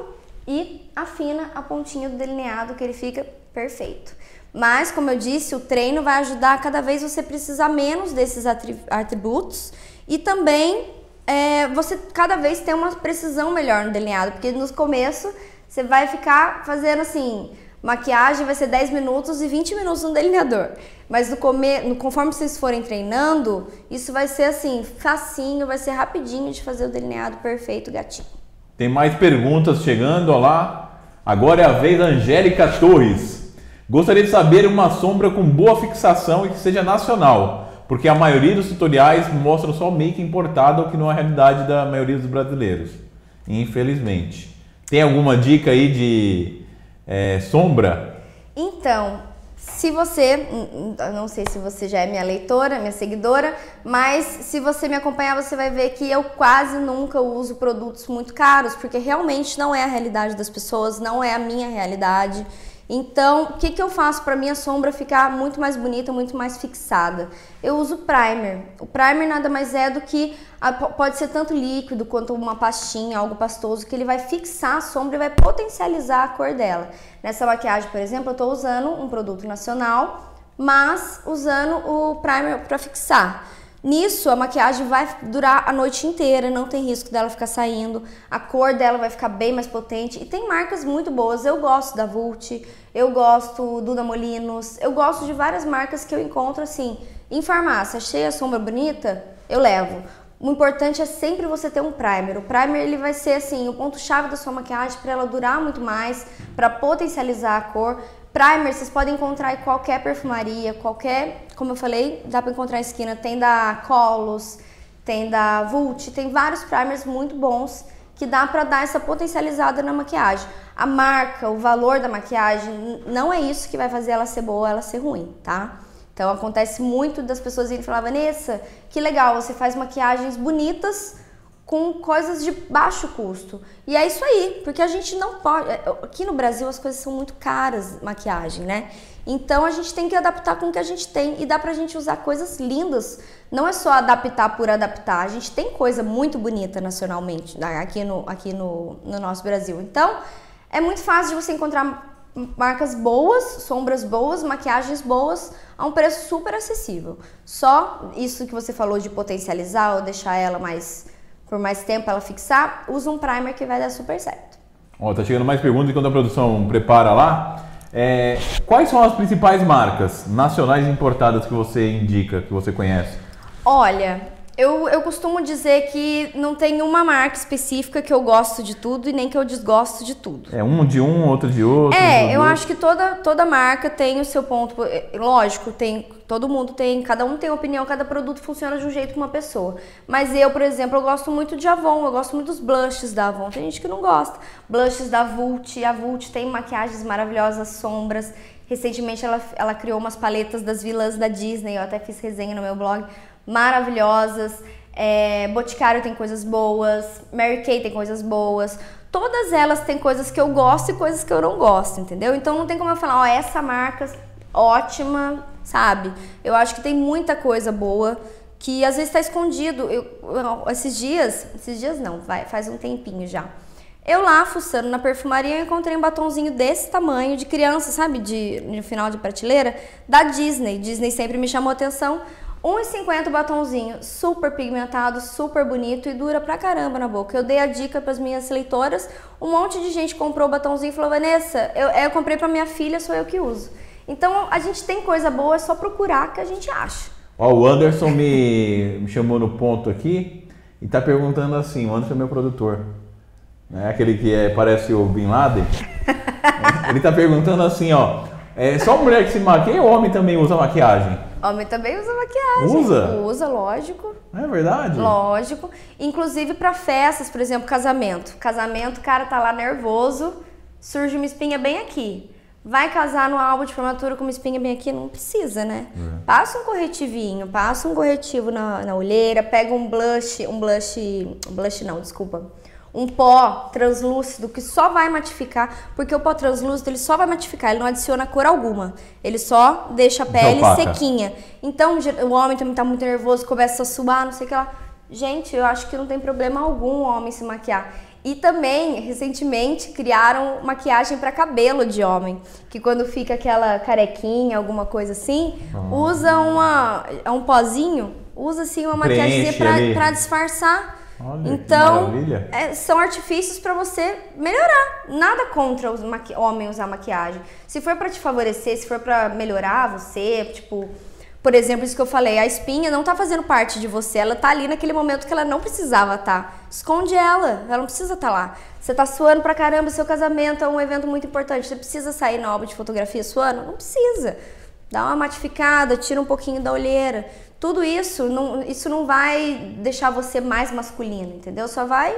e afina a pontinha do delineado que ele fica perfeito. Mas, como eu disse, o treino vai ajudar a cada vez você precisar menos desses atributos e também é, você cada vez ter uma precisão melhor no delineado, porque no começo você vai ficar fazendo assim, maquiagem vai ser dez minutos e vinte minutos no delineador. Mas no come, no, conforme vocês forem treinando, isso vai ser assim, facinho, vai ser rapidinho de fazer o delineado perfeito, gatinho. Tem mais perguntas chegando, ó lá. Agora é a vez da Angélica Torres. Gostaria de saber uma sombra com boa fixação e que seja nacional, porque a maioria dos tutoriais mostram só make importado, o que não é a realidade da maioria dos brasileiros, infelizmente. Tem alguma dica aí de é, sombra? Então, se você, não sei se você já é minha leitora, minha seguidora, mas se você me acompanhar, você vai ver que eu quase nunca uso produtos muito caros, porque realmente não é a realidade das pessoas, não é a minha realidade. Então, o que, que eu faço para minha sombra ficar muito mais bonita, muito mais fixada? Eu uso primer. O primer nada mais é do que, a, pode ser tanto líquido quanto uma pastinha, algo pastoso, que ele vai fixar a sombra e vai potencializar a cor dela. Nessa maquiagem, por exemplo, eu estou usando um produto nacional, mas usando o primer para fixar. Nisso, a maquiagem vai durar a noite inteira, não tem risco dela ficar saindo, a cor dela vai ficar bem mais potente e tem marcas muito boas. Eu gosto da Vult, eu gosto do da Molinos, eu gosto de várias marcas que eu encontro assim, em farmácia. Achei a sombra bonita, eu levo. O importante é sempre você ter um primer. O primer ele vai ser assim, o ponto-chave da sua maquiagem para ela durar muito mais, para potencializar a cor, primer vocês podem encontrar em qualquer perfumaria, qualquer, como eu falei, dá pra encontrar em esquina. Tem da Colos, tem da Vult, tem vários primers muito bons que dá pra dar essa potencializada na maquiagem. A marca, o valor da maquiagem, não é isso que vai fazer ela ser boa ou ela ser ruim, tá? Então acontece muito das pessoas irem falar, Vanessa, que legal, você faz maquiagens bonitas com coisas de baixo custo. E é isso aí, porque a gente não pode... Aqui no Brasil as coisas são muito caras, maquiagem, né? Então a gente tem que adaptar com o que a gente tem e dá pra gente usar coisas lindas. Não é só adaptar por adaptar, a gente tem coisa muito bonita nacionalmente aqui no, aqui no, no nosso Brasil. Então é muito fácil de você encontrar marcas boas, sombras boas, maquiagens boas a um preço super acessível. Só isso que você falou de potencializar ou deixar ela mais... por mais tempo ela fixar, usa um primer que vai dar super certo. Ó, tá chegando mais perguntas enquanto a produção prepara lá. É, quais são as principais marcas nacionais importadas que você indica, que você conhece? Olha, eu, eu costumo dizer que não tem uma marca específica que eu gosto de tudo e nem que eu desgosto de tudo. É um de um, outro de outro? É, eu acho que toda, toda marca tem o seu ponto. Lógico, tem, todo mundo tem, cada um tem opinião, cada produto funciona de um jeito com uma pessoa. Mas eu, por exemplo, eu gosto muito de Avon, eu gosto muito dos blushes da Avon. Tem gente que não gosta. Blushes da Vult, a Vult tem maquiagens maravilhosas, sombras. Recentemente ela, ela criou umas paletas das vilãs da Disney, eu até fiz resenha no meu blog. Maravilhosas, é, Boticário tem coisas boas, Mary Kay tem coisas boas, todas elas têm coisas que eu gosto e coisas que eu não gosto, entendeu? Então não tem como eu falar, ó, essa marca ótima, sabe? Eu acho que tem muita coisa boa que às vezes tá escondido. Eu, eu, esses dias, esses dias não, vai, faz um tempinho já. Eu lá, fuçando na perfumaria, eu encontrei um batonzinho desse tamanho, de criança, sabe? De, no final de prateleira, da Disney. Disney sempre me chamou atenção. um real e cinquenta centavos o batonzinho, super pigmentado, super bonito e dura pra caramba na boca. Eu dei a dica pras minhas leitoras, um monte de gente comprou o batonzinho e falou, Vanessa, eu, eu comprei pra minha filha, sou eu que uso. Então a gente tem coisa boa, é só procurar que a gente acha. Ó, o Anderson me, me chamou no ponto aqui e tá perguntando assim, o Anderson é meu produtor, né? Aquele que é, parece o Bin Laden. Ele tá perguntando assim, ó, é só mulher que se maquia ou homem também usa maquiagem? Homem também usa maquiagem. Usa? Usa, lógico. É verdade? Lógico. Inclusive pra festas, por exemplo, casamento. Casamento, o cara tá lá nervoso, surge uma espinha bem aqui. Vai casar no álbum de formatura com uma espinha bem aqui? Não precisa, né? É. Passa um corretivinho, passa um corretivo na, na olheira, pega um blush, um blush, um blush não, desculpa. Um pó translúcido que só vai matificar, porque o pó translúcido ele só vai matificar, ele não adiciona cor alguma, ele só deixa a pele sequinha. Então o homem também tá muito nervoso, começa a suar, não sei o que lá. Gente, eu acho que não tem problema algum o homem se maquiar. E também, recentemente, criaram maquiagem para cabelo de homem, que quando fica aquela carequinha, alguma coisa assim, oh. usa uma, um pozinho, usa assim uma maquiagem para disfarçar. Olha, então, é, são artifícios para você melhorar. Nada contra o homem usar maquiagem. Se for para te favorecer, se for para melhorar você, tipo, por exemplo, isso que eu falei, a espinha não tá fazendo parte de você, ela tá ali naquele momento que ela não precisava estar. Esconde ela, ela não precisa estar lá. Você tá suando pra caramba, seu casamento é um evento muito importante, você precisa sair na álbum de fotografia suando? Não precisa. Dá uma matificada, tira um pouquinho da olheira. Tudo isso não, isso não vai deixar você mais masculino, entendeu? Só vai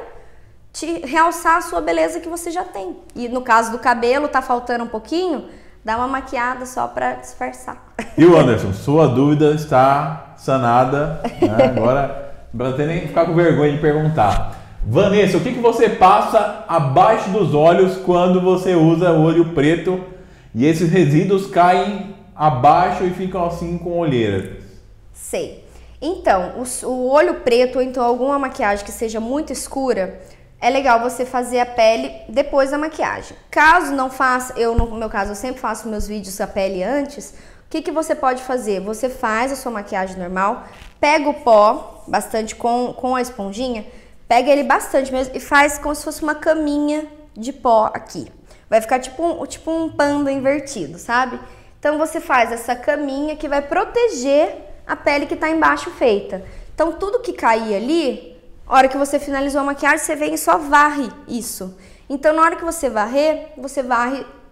te realçar a sua beleza que você já tem. E no caso do cabelo, tá faltando um pouquinho, dá uma maquiada só pra disfarçar. E o Anderson, sua dúvida está sanada, né? Agora, não tem nem ficar com vergonha de perguntar. Vanessa, o que, que você passa abaixo dos olhos quando você usa olho preto e esses resíduos caem abaixo e ficam assim com olheira? Sei. Então, o, o olho preto ou então alguma maquiagem que seja muito escura, é legal você fazer a pele depois da maquiagem. Caso não faça, eu no meu caso eu sempre faço meus vídeos a pele antes, o que, que você pode fazer? Você faz a sua maquiagem normal, pega o pó, bastante com, com a esponjinha, pega ele bastante mesmo e faz como se fosse uma caminha de pó aqui. Vai ficar tipo um, tipo um panda invertido, sabe? Então você faz essa caminha que vai proteger a pele que tá embaixo feita. Então tudo que cair ali, a hora que você finalizou a maquiagem, você vem e só varre isso. Então na hora que você varrer, você varre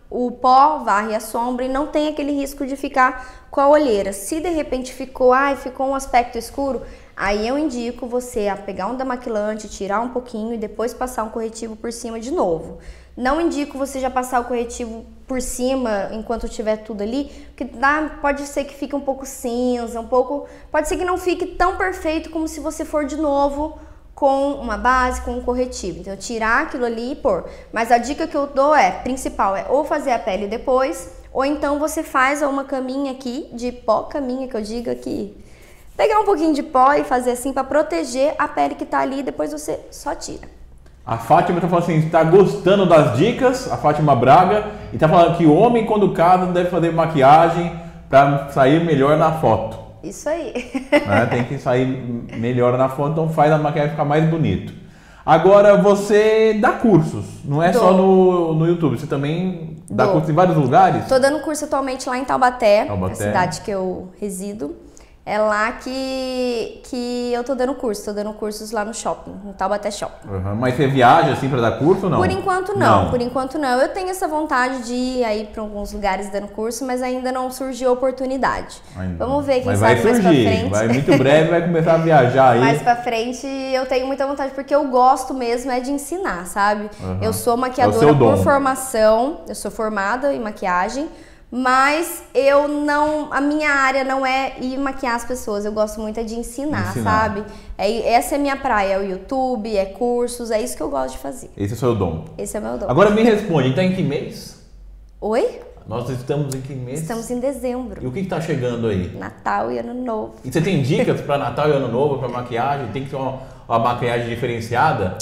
o pó varre a sombra e não tem aquele risco de ficar com a olheira. Se de repente ficou, ai, ficou um aspecto escuro, aí eu indico você a pegar um demaquilante, tirar um pouquinho e depois passar um corretivo por cima de novo. Não indico você já passar o corretivo por cima enquanto tiver tudo ali, porque dá, pode ser que fique um pouco cinza, um pouco, pode ser que não fique tão perfeito como se você for de novo com uma base, com um corretivo. Então, tirar aquilo ali e pôr. Mas a dica que eu dou é, principal, é ou fazer a pele depois, ou então você faz uma caminha aqui, de pó, caminha que eu digo aqui. Pegar um pouquinho de pó e fazer assim para proteger a pele que tá ali e depois você só tira. A Fátima tá falando assim, está gostando das dicas, a Fátima Braga, e tá falando que o homem quando casa deve fazer maquiagem para sair melhor na foto. Isso aí. Né? Tem que sair melhor na foto, então faz a maquiagem ficar mais bonito. Agora, você dá cursos, não é Dou. só no, no YouTube, você também dá Dou. curso em vários lugares? Tô dando curso atualmente lá em Taubaté, Taubaté. a cidade que eu resido. É lá que, que eu tô dando curso, tô dando cursos lá no shopping, no Taubaté Shopping. Uhum. Mas você viaja assim para dar curso ou não? Por enquanto não, não, por enquanto não. Eu tenho essa vontade de ir aí para alguns lugares dando curso, mas ainda não surgiu a oportunidade. Ainda. Vamos ver, quem mas sabe vai surgir, mais pra frente. vai muito breve, vai começar a viajar aí. Mais pra frente eu tenho muita vontade, porque eu gosto mesmo é de ensinar, sabe? Uhum. Eu sou É o maquiadora seu por dom. formação, eu sou formada em maquiagem, mas eu não, a minha área não é ir maquiar as pessoas, eu gosto muito é de ensinar, Ensinar. sabe? É, essa é a minha praia, é o YouTube, é cursos, é isso que eu gosto de fazer. Esse é o seu dom. Esse é o meu dom. Agora me responde, tá em que mês? Oi? Nós estamos em que mês? Estamos em dezembro. E o que está chegando aí? Natal e Ano Novo. E você tem dicas para Natal e Ano Novo, para maquiagem? Tem que ter uma, uma maquiagem diferenciada?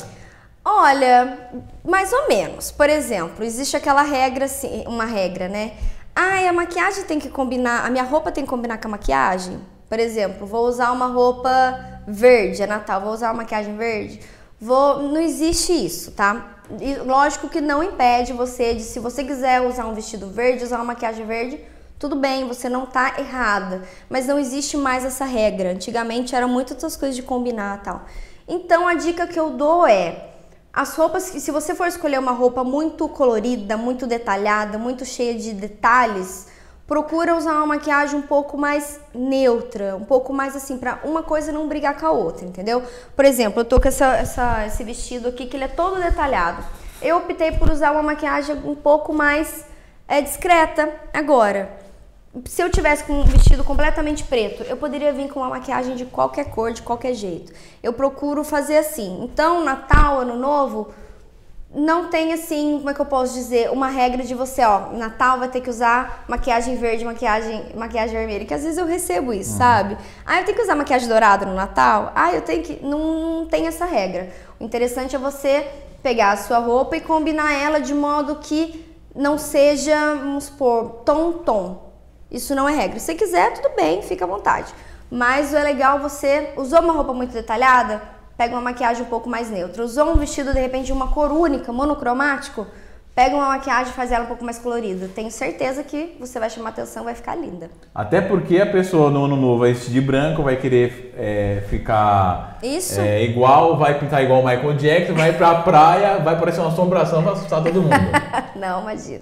Olha, mais ou menos. Por exemplo, existe aquela regra, assim, uma regra, né? Ah, a maquiagem tem que combinar, a minha roupa tem que combinar com a maquiagem? Por exemplo, vou usar uma roupa verde, é Natal, vou usar uma maquiagem verde? Vou, não existe isso, tá? E lógico que não impede você de, se você quiser usar um vestido verde, usar uma maquiagem verde, tudo bem, você não tá errada. Mas não existe mais essa regra. Antigamente eram muitas essas coisas de combinar e tal. Então a dica que eu dou é, as roupas, se você for escolher uma roupa muito colorida, muito detalhada, muito cheia de detalhes, procura usar uma maquiagem um pouco mais neutra, um pouco mais assim, pra uma coisa não brigar com a outra, entendeu? Por exemplo, eu tô com essa, essa, esse vestido aqui que ele é todo detalhado. Eu optei por usar uma maquiagem um pouco mais é, discreta. Agora, se eu tivesse com um vestido completamente preto, eu poderia vir com uma maquiagem de qualquer cor, de qualquer jeito. Eu procuro fazer assim. Então, Natal, Ano Novo, não tem assim, como é que eu posso dizer, uma regra de você, ó, Natal vai ter que usar maquiagem verde, maquiagem, maquiagem vermelha, que às vezes eu recebo isso, uhum. sabe? Ah, eu tenho que usar maquiagem dourada no Natal? Ah, eu tenho que... Não, não tem essa regra. O interessante é você pegar a sua roupa e combinar ela de modo que não seja, vamos supor, tom-tom. Isso não é regra. Se você quiser, tudo bem, fica à vontade. Mas é legal você... Usou uma roupa muito detalhada? Pega uma maquiagem um pouco mais neutra. Usou um vestido, de repente, de uma cor única, monocromático? Pega uma maquiagem e faz ela um pouco mais colorida. Tenho certeza que você vai chamar atenção e vai ficar linda. Até porque a pessoa no Ano Novo vai vestir de branco, vai querer é, ficar Isso. É, igual, vai pintar igual o Michael Jackson, vai pra praia, vai parecer uma assombração pra assustar todo mundo. Não, imagina.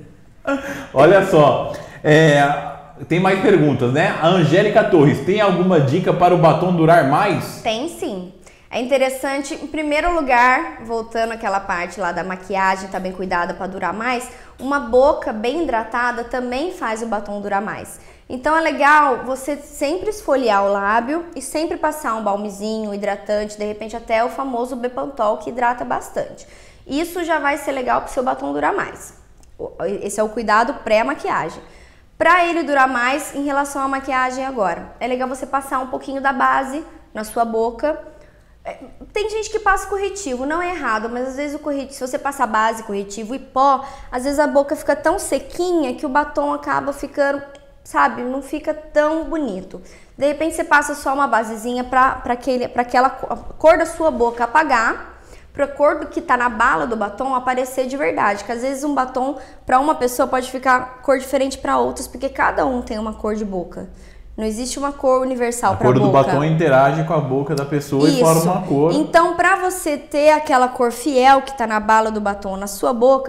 Olha só, é, tem mais perguntas, né? A Angélica Torres, tem alguma dica para o batom durar mais? Tem sim. É interessante, em primeiro lugar, voltando àquela parte lá da maquiagem, tá bem cuidada para durar mais, uma boca bem hidratada também faz o batom durar mais. Então é legal você sempre esfoliar o lábio e sempre passar um balmezinho hidratante, de repente até o famoso Bepantol, que hidrata bastante. Isso já vai ser legal para o seu batom durar mais. Esse é o cuidado pré-maquiagem. Para ele durar mais, em relação à maquiagem agora, é legal você passar um pouquinho da base na sua boca. Tem gente que passa corretivo, não é errado, mas às vezes o corretivo, se você passar base, corretivo e pó, às vezes a boca fica tão sequinha que o batom acaba ficando, sabe, não fica tão bonito. De repente você passa só uma basezinha para aquela cor da sua boca apagar, para a cor do que tá na bala do batom aparecer de verdade, que às vezes um batom para uma pessoa pode ficar cor diferente para outras, porque cada um tem uma cor de boca. Não existe uma cor universal para a boca. A cor do batom interage com a boca da pessoa Isso. e forma uma cor. Então, para você ter aquela cor fiel que tá na bala do batom na sua boca,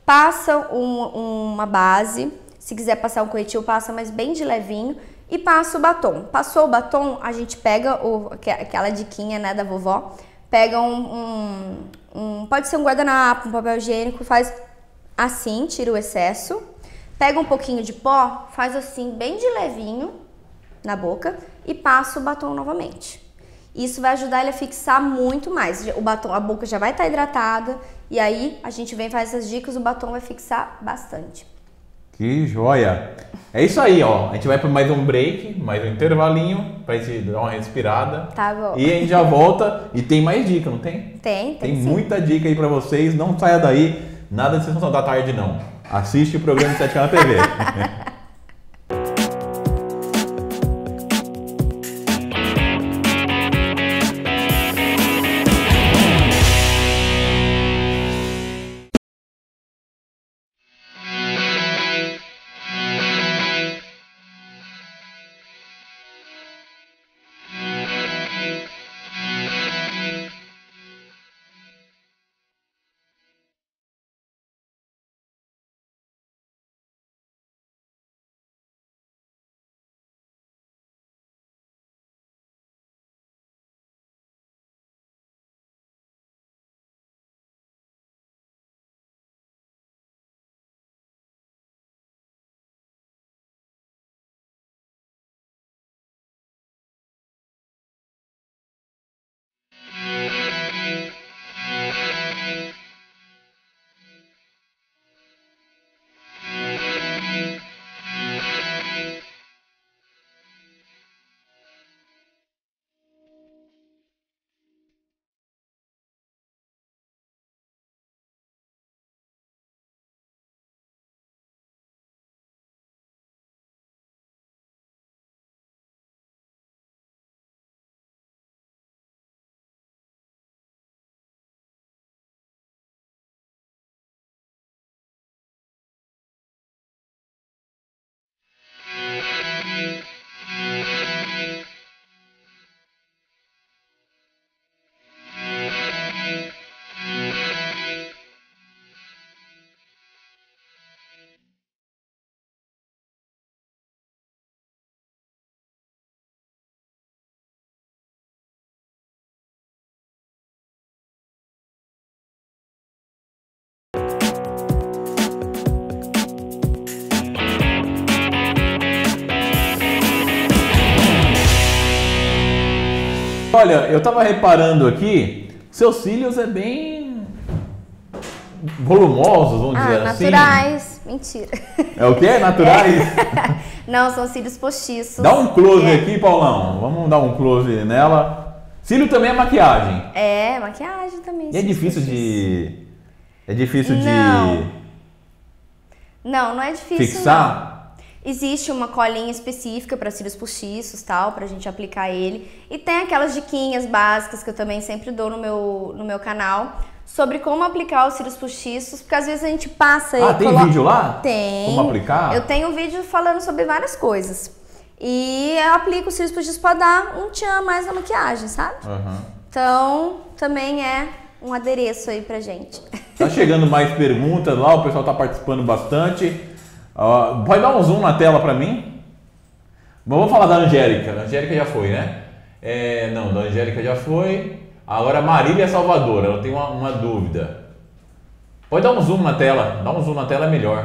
passa um, uma base, se quiser passar um corretivo, passa, mas bem de levinho, e passa o batom. Passou o batom, a gente pega o, aquela diquinha, né, da vovó, pega um, um, um pode ser um guardanapo, um papel higiênico, faz assim, tira o excesso, pega um pouquinho de pó, faz assim, bem de levinho na boca e passa o batom novamente. Isso vai ajudar ele a fixar muito mais. O batom, a boca já vai estar hidratada e aí a gente vem faz essas dicas, o batom vai fixar bastante. Que joia! É isso aí, ó. A gente vai para mais um break, mais um intervalinho, pra gente dar uma respirada. Tá bom. E a gente já volta e tem mais dica, não tem? Tem, tem Tem sim. muita dica aí pra vocês, não saia daí, nada de sessão da tarde não. Assiste o programa Estética na T V. Olha, eu tava reparando aqui, seus cílios é bem volumosos, vamos Ah, dizer assim. naturais. Mentira. É o quê? Naturais? Não, são cílios postiços. Dá um close É. aqui, Paulão. Vamos dar um close nela. Cílio também é maquiagem. É, maquiagem também. E é cílios difícil postiços. de... É difícil Não. de Não, não é difícil, fixar? não. Existe uma colinha específica para cílios postiços, tal, pra gente aplicar ele. E tem aquelas diquinhas básicas que eu também sempre dou no meu, no meu canal sobre como aplicar os cílios postiços, porque às vezes a gente passa... Ah, e tem colo- vídeo lá? Tem. Como aplicar? Eu tenho um vídeo falando sobre várias coisas. E eu aplico os cílios postiços para dar um tchan a mais na maquiagem, sabe? Aham. Então, também é um adereço aí pra gente. Tá chegando mais perguntas lá, o pessoal tá participando bastante. Uh, pode dar um zoom na tela pra mim? Vamos falar da Angélica. A Angélica já foi, né? É, não, da Angélica já foi. Agora a Marília Salvador, ela tem uma, uma dúvida. Pode dar um zoom na tela. Dá um zoom na tela é melhor.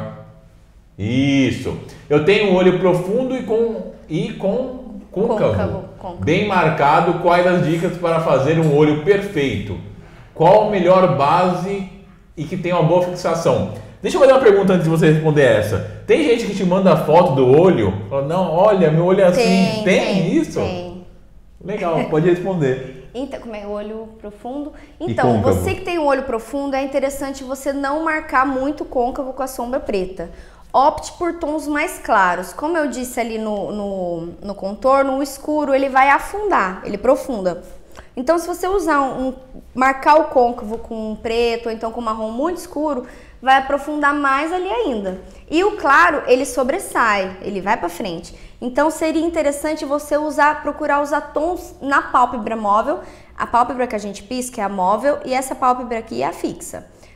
Isso. Eu tenho um olho profundo e com, e com côncavo. Côncavo, côncavo. Bem marcado. Quais as dicas para fazer um olho perfeito? Qual a melhor base e que tem uma boa fixação? Deixa eu fazer uma pergunta antes de você responder essa. Tem gente que te manda foto do olho? Fala, não, olha, meu olho é assim. Tem, Tem, tem isso? Tem. Legal, pode responder. Então, como é o olho profundo? E Então, côncavo? você que tem um olho profundo, é interessante você não marcar muito côncavo com a sombra preta. Opte por tons mais claros. Como eu disse ali no, no, no contorno, o escuro ele vai afundar, ele profunda. Então, se você usar um, um marcar o côncavo com um preto ou então com um marrom muito escuro, vai aprofundar mais ali ainda. E o claro, ele sobressai, ele vai para frente. Então, seria interessante você usar, procurar usar tons na pálpebra móvel. A pálpebra que a gente pisca é a móvel e essa pálpebra aqui é a fixa.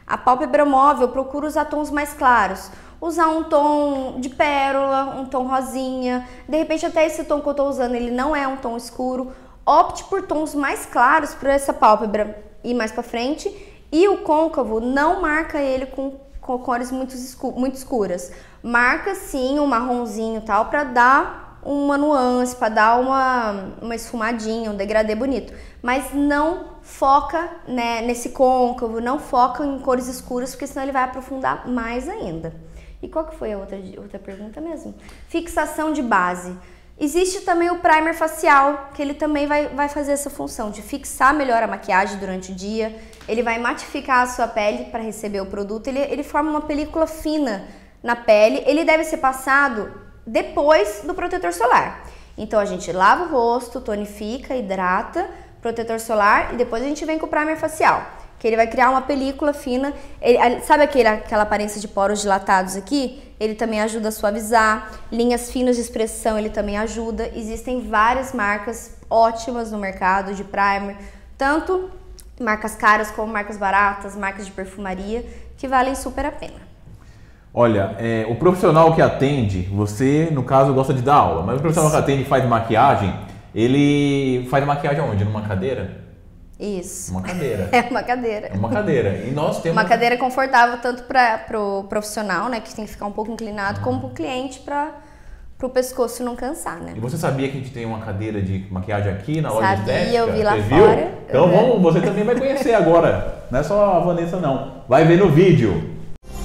A pálpebra móvel, procura usar tons mais claros. Usar um tom de pérola, um tom rosinha. De repente até esse tom que eu tô usando, ele não é um tom escuro. Opte por tons mais claros para essa pálpebra ir mais para frente. E o côncavo, não marca ele com, com cores muito, escu muito escuras. Marca sim um marronzinho e tal, para dar uma nuance, para dar uma, uma esfumadinha, um degradê bonito. Mas não foca, né, nesse côncavo, não foca em cores escuras, porque senão ele vai aprofundar mais ainda. E qual que foi a outra, outra pergunta mesmo? Fixação de base. Existe também o primer facial, que ele também vai, vai fazer essa função de fixar melhor a maquiagem durante o dia. Ele vai matificar a sua pele para receber o produto. Ele, ele forma uma película fina na pele. Ele deve ser passado depois do protetor solar. Então a gente lava o rosto, tonifica, hidrata, protetor solar e depois a gente vem com o primer facial, que ele vai criar uma película fina. Ele, sabe aquele, aquela aparência de poros dilatados aqui? Ele também ajuda a suavizar. Linhas finas de expressão ele também ajuda. Existem várias marcas ótimas no mercado de primer, tanto marcas caras como marcas baratas, marcas de perfumaria, que valem super a pena. Olha, é, o profissional que atende, você no caso gosta de dar aula, mas o profissional que atende e faz maquiagem, ele faz maquiagem onde? Numa cadeira? Isso. Uma cadeira. É uma cadeira. É uma cadeira. E nós temos... Uma cadeira confortável tanto para o pro profissional, né, que tem que ficar um pouco inclinado, uhum, como para o cliente, para o pescoço não cansar, né? E você sabia que a gente tem uma cadeira de maquiagem aqui na loja estética? Sabia, eu vi lá você fora. Viu? Então uhum, vamos, você também vai conhecer agora. Não é só a Vanessa não. Vai ver no vídeo.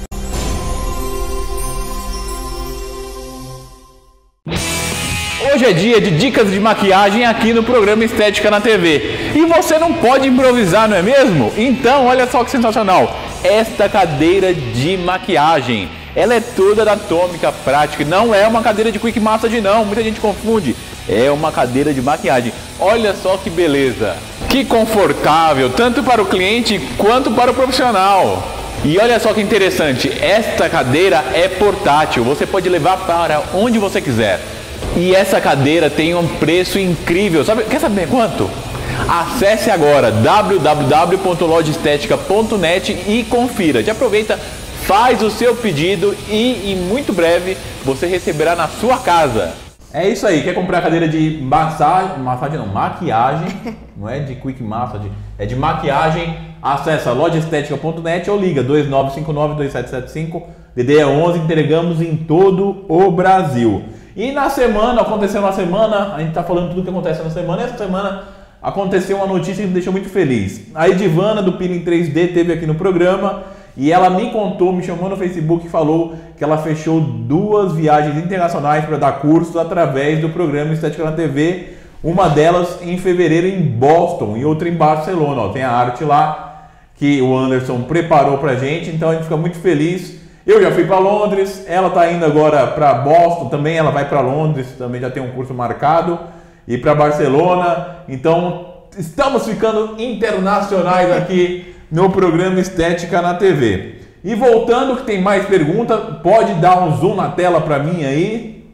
Hoje é dia de dicas de maquiagem aqui no programa Estética na T V. E você não pode improvisar, não é mesmo? Então, olha só que sensacional. Esta cadeira de maquiagem, ela é toda anatômica, prática. Não é uma cadeira de quick massage não, muita gente confunde. É uma cadeira de maquiagem. Olha só que beleza. Que confortável, tanto para o cliente quanto para o profissional. E olha só que interessante, esta cadeira é portátil. Você pode levar para onde você quiser. E essa cadeira tem um preço incrível. Sabe, quer saber quanto? Acesse agora w w w ponto loja estética ponto net e confira. Já aproveita, faz o seu pedido e em muito breve você receberá na sua casa. É isso aí, quer comprar cadeira de massagem, massagem não, maquiagem, não é de quick massage, é de maquiagem, acessa loja estética ponto net ou liga dois nove cinco nove dois sete sete cinco, D D D onze, entregamos em todo o Brasil. E na semana, aconteceu na semana, a gente tá falando tudo que acontece na semana, e essa semana aconteceu uma notícia que me deixou muito feliz. A Edivana do Peeling três D esteve aqui no programa e ela me contou, me chamou no Facebook e falou que ela fechou duas viagens internacionais para dar cursos através do programa Estética na T V. Uma delas em fevereiro em Boston e outra em Barcelona. Ó, tem a arte lá que o Anderson preparou pra gente, então a gente fica muito feliz. Eu já fui para Londres, ela está indo agora para Boston, também ela vai para Londres, também já tem um curso marcado, e para Barcelona. Então estamos ficando internacionais aqui no programa Estética na T V. E voltando, que tem mais pergunta, pode dar um zoom na tela para mim aí.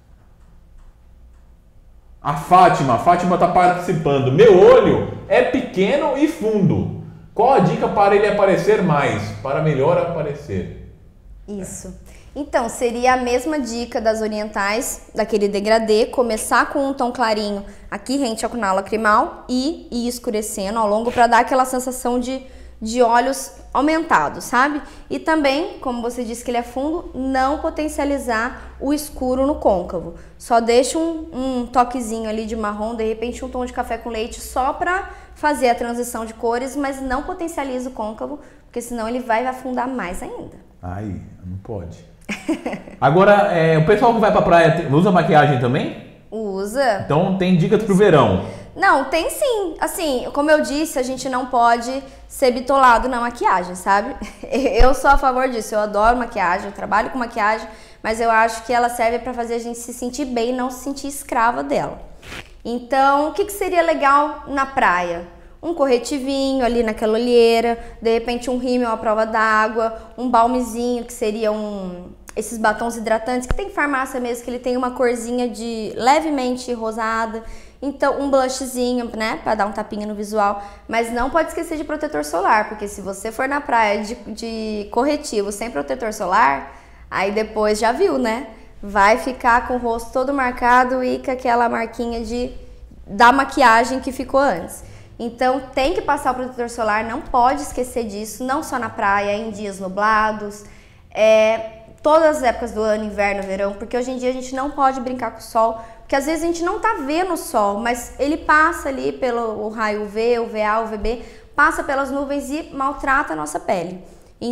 A Fátima, a Fátima está participando. Meu olho é pequeno e fundo. Qual a dica para ele aparecer mais, para melhor aparecer? Isso. Então, seria a mesma dica das orientais, daquele degradê, começar com um tom clarinho aqui rente ao canal lacrimal e ir escurecendo ao longo para dar aquela sensação de, de olhos aumentados, sabe? E também, como você disse que ele é fundo, não potencializar o escuro no côncavo. Só deixa um, um toquezinho ali de marrom, de repente um tom de café com leite só para fazer a transição de cores, mas não potencializa o côncavo, porque senão ele vai afundar mais ainda. Aí, não pode. Agora, é, o pessoal que vai pra praia usa maquiagem também? Usa. Então tem dicas pro verão? Não, tem sim. Assim, como eu disse, a gente não pode ser bitolado na maquiagem, sabe? Eu sou a favor disso, eu adoro maquiagem, eu trabalho com maquiagem, mas eu acho que ela serve pra fazer a gente se sentir bem e não se sentir escrava dela. Então, o que, que seria legal na praia? Um corretivinho ali naquela olheira, de repente um rímel à prova d'água, um balmezinho que seria um, esses batons hidratantes, que tem farmácia mesmo, que ele tem uma corzinha de levemente rosada. Então, um blushzinho, né, pra dar um tapinha no visual. Mas não pode esquecer de protetor solar, porque se você for na praia de, de corretivo sem protetor solar, aí depois já viu, né? Vai ficar com o rosto todo marcado e com aquela marquinha de, da maquiagem que ficou antes. Então, tem que passar o protetor solar, não pode esquecer disso, não só na praia, em dias nublados, é... todas as épocas do ano, inverno, verão, porque hoje em dia a gente não pode brincar com o sol, porque às vezes a gente não tá vendo o sol, mas ele passa ali pelo o raio U V, U V A, U V B, passa pelas nuvens e maltrata a nossa pele.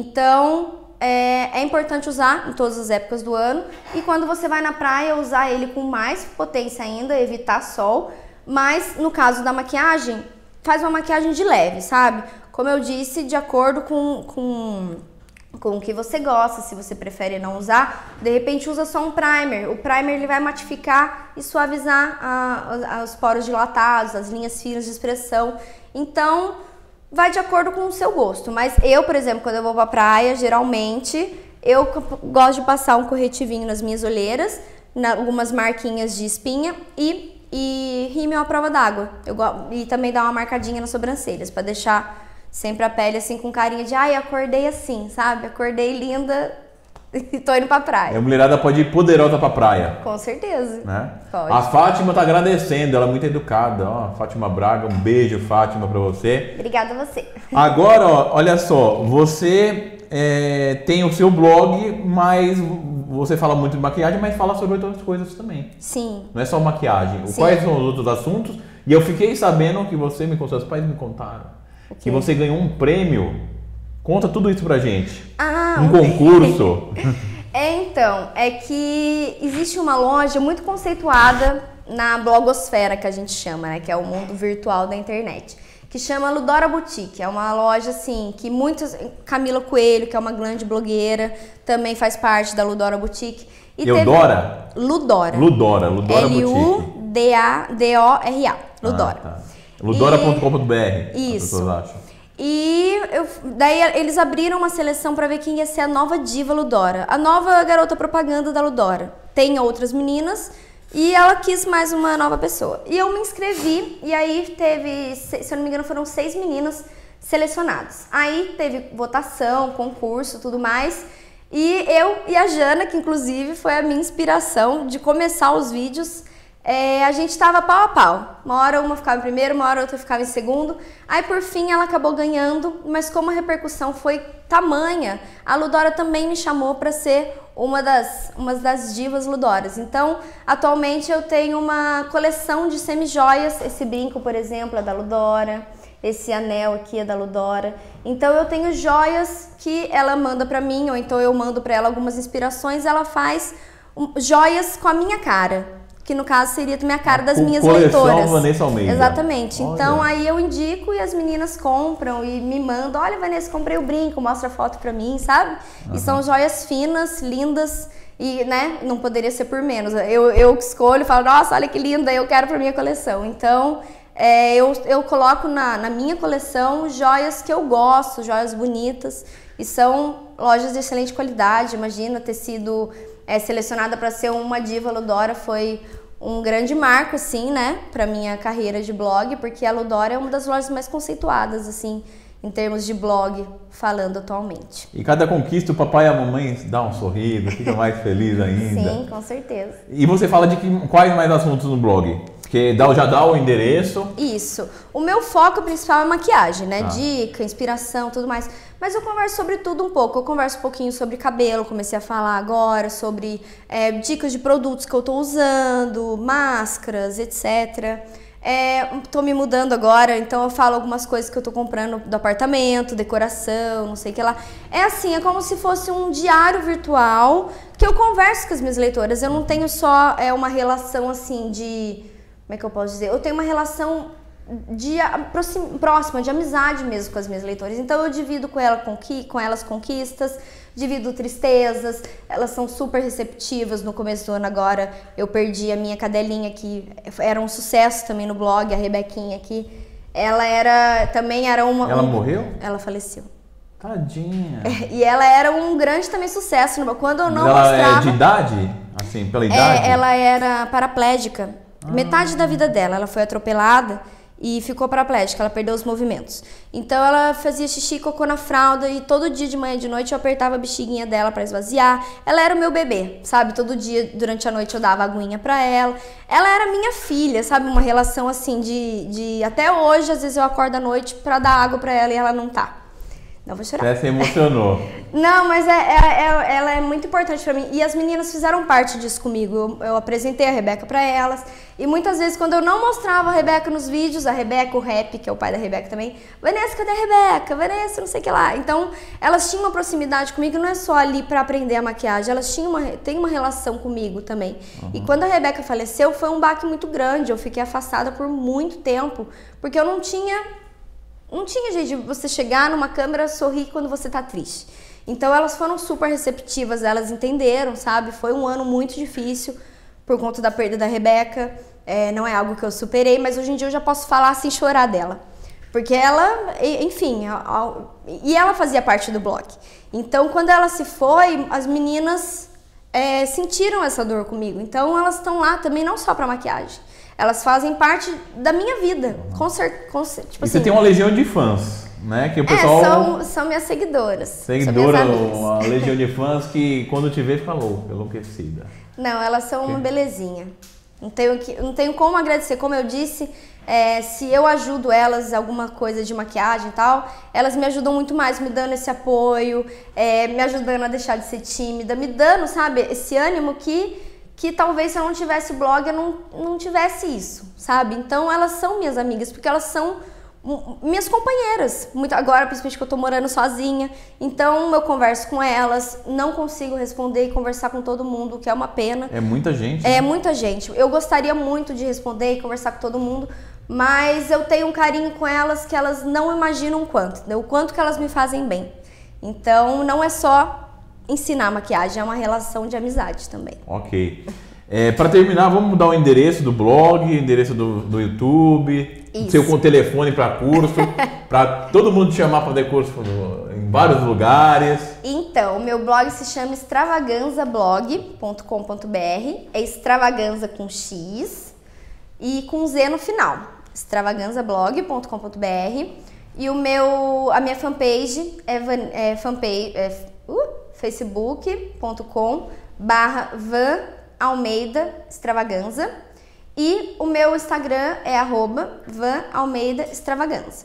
Então, é, é importante usar em todas as épocas do ano, e quando você vai na praia, usar ele com mais potência ainda, evitar sol, mas no caso da maquiagem, faz uma maquiagem de leve, sabe? Como eu disse, de acordo com... com com o que você gosta, se você prefere não usar, de repente usa só um primer. O primer ele vai matificar e suavizar a, a, os poros dilatados, as linhas finas de expressão. Então, vai de acordo com o seu gosto. Mas eu, por exemplo, quando eu vou pra praia, geralmente, eu gosto de passar um corretivinho nas minhas olheiras, na, algumas marquinhas de espinha e, e rímel à prova d'água. E também dar uma marcadinha nas sobrancelhas, pra deixar... sempre a pele assim com carinha de ai, acordei assim, sabe? Acordei linda e tô indo pra praia. E a mulherada pode ir poderosa pra praia. Com certeza. Né? Pode. A Fátima tá agradecendo, ela é muito educada. Ó, Fátima Braga, um beijo, Fátima, pra você. Obrigada a você. Agora, ó, olha só, você é, tem o seu blog, mas você fala muito de maquiagem, mas fala sobre outras coisas também. Sim. Não é só maquiagem. Sim. Quais são os outros assuntos? E eu fiquei sabendo que você me contou, seus pais me contaram. Que você ganhou um prêmio. Conta tudo isso pra gente. Ah, um concurso. É, então, é que existe uma loja muito conceituada na blogosfera, que a gente chama, né? Que é o mundo virtual da internet. Que chama Ludora Boutique. É uma loja, assim, que muitos... Camila Coelho, que é uma grande blogueira, também faz parte da Ludora Boutique. E Eudora? Teve... Ludora. Ludora, Ludora Boutique. L U D A D O R A. Ludora. Ah, tá. ludora ponto com ponto b r. Isso. E eu, daí eles abriram uma seleção para ver quem ia ser a nova diva Ludora. A nova garota propaganda da Ludora. Tem outras meninas e ela quis mais uma nova pessoa. E eu me inscrevi e aí teve, se eu não me engano, foram seis meninas selecionadas. Aí teve votação, concurso, tudo mais. E eu e a Jana, que inclusive foi a minha inspiração de começar os vídeos, É, a gente tava pau a pau. Uma hora uma ficava em primeiro, uma hora outra ficava em segundo. Aí por fim ela acabou ganhando, mas como a repercussão foi tamanha, a Ludora também me chamou para ser uma das, uma das divas Ludoras. Então, atualmente eu tenho uma coleção de semi-joias. Esse brinco, por exemplo, é da Ludora. Esse anel aqui é da Ludora. Então eu tenho joias que ela manda para mim, ou então eu mando para ela algumas inspirações. Ela faz um, joias com a minha cara. Que no caso seria também a cara das minhas leitoras. Vanessa Almeida. Exatamente. Olha. Então aí eu indico e as meninas compram e me mandam. Olha, Vanessa, comprei o brinco, mostra a foto pra mim, sabe? Uhum. E são joias finas, lindas e, né, não poderia ser por menos. Eu, eu escolho, falo, nossa, olha que linda, eu quero pra minha coleção. Então é, eu, eu coloco na, na minha coleção joias que eu gosto, joias bonitas. E são lojas de excelente qualidade. Imagina ter sido é, selecionada para ser uma diva Ludora, foi um grande marco, assim, né, para minha carreira de blog, porque a Ludora é uma das lojas mais conceituadas, assim, em termos de blog, falando atualmente. E cada conquista o papai e a mamãe dá um sorriso, fica mais feliz ainda. Sim, com certeza. E você fala de que, quais mais assuntos no blog? Porque dá, já dá o endereço. Isso. O meu foco principal é maquiagem, né? Ah. Dica, inspiração, tudo mais. Mas eu converso sobre tudo um pouco. Eu converso um pouquinho sobre cabelo, comecei a falar agora, sobre é, dicas de produtos que eu tô usando, máscaras, etcétera. É, tô me mudando agora, então eu falo algumas coisas que eu tô comprando do apartamento, decoração, não sei o que lá. É assim, é como se fosse um diário virtual que eu converso com as minhas leitoras. Eu não tenho só é, uma relação assim de... Como é que eu posso dizer? Eu tenho uma relação de próxima, de amizade mesmo com as minhas leitoras. Então eu divido com, ela, com elas conquistas, divido tristezas, elas são super receptivas. No começo do ano agora eu perdi a minha cadelinha, que era um sucesso também no blog, a Rebequinha aqui. Ela era, também era uma... Ela um, morreu? Ela faleceu. Tadinha. E ela era um grande também sucesso. Quando eu não Mas ela mostrava... é de idade? Assim, pela idade? É, ela era paraplégica. Ah. Metade da vida dela. Ela foi atropelada e ficou paraplégica. Ela perdeu os movimentos. Então ela fazia xixi e cocô na fralda e todo dia de manhã e de noite eu apertava a bexiguinha dela pra esvaziar. Ela era o meu bebê, sabe? Todo dia, durante a noite, eu dava aguinha pra ela. Ela era minha filha, sabe? Uma relação assim de... de... Até hoje, às vezes eu acordo à noite pra dar água pra ela e ela não tá. Não vou chorar. Até se emocionou. Não, mas é, é, é, ela é muito importante pra mim. E as meninas fizeram parte disso comigo. Eu, eu apresentei a Rebeca pra elas. E muitas vezes, quando eu não mostrava a Rebeca nos vídeos, a Rebeca, o Rap, que é o pai da Rebeca também, Vanessa, cadê a Rebeca? Vanessa, não sei o que lá. Então, elas tinham uma proximidade comigo, não é só ali pra aprender a maquiagem, elas tinham uma, têm uma relação comigo também. Uhum. E quando a Rebeca faleceu, foi um baque muito grande. Eu fiquei afastada por muito tempo, porque eu não tinha... Não tinha jeito de você chegar numa câmera e sorrir quando você tá triste. Então elas foram super receptivas, elas entenderam, sabe? Foi um ano muito difícil por conta da perda da Rebeca. É, não é algo que eu superei, mas hoje em dia eu já posso falar sem chorar dela. Porque ela, enfim, a, a, e ela fazia parte do blog. Então quando ela se foi, as meninas é, sentiram essa dor comigo. Então elas estão lá também não só pra maquiagem. Elas fazem parte da minha vida, com certeza. Tipo e assim, você tem uma legião de fãs, né? Que o pessoal... É, são, são minhas seguidoras. Seguidora, uma legião de fãs que quando te vê fica louca, enlouquecida. Não, elas são uma belezinha. Não tenho, que, não tenho como agradecer. Como eu disse, é, se eu ajudo elas alguma coisa de maquiagem e tal, elas me ajudam muito mais, me dando esse apoio, é, me ajudando a deixar de ser tímida, me dando, sabe, esse ânimo que... que talvez se eu não tivesse o blog, eu não, não tivesse isso, sabe? Então elas são minhas amigas, porque elas são minhas companheiras. Muito, agora, principalmente que eu tô morando sozinha, então eu converso com elas, não consigo responder e conversar com todo mundo, o que é uma pena. É muita gente. É né? muita gente. Eu gostaria muito de responder e conversar com todo mundo, mas eu tenho um carinho com elas que elas não imaginam o quanto, né? O quanto que elas me fazem bem. Então não é só ensinar maquiagem, é uma relação de amizade também. Ok. É, para terminar, vamos mudar o endereço do blog, endereço do, do YouTube, Isso. seu telefone para curso, para todo mundo te chamar para fazer curso no, em vários lugares. Então, o meu blog se chama extravaganza blog ponto com ponto br, é extravaganza com X e com Z no final, extravaganza blog ponto com ponto br, e o meu, a minha fanpage é, é, fanpage, é uh, facebook ponto com barra van almeida extravaganza e o meu Instagram é arroba van almeida extravaganza.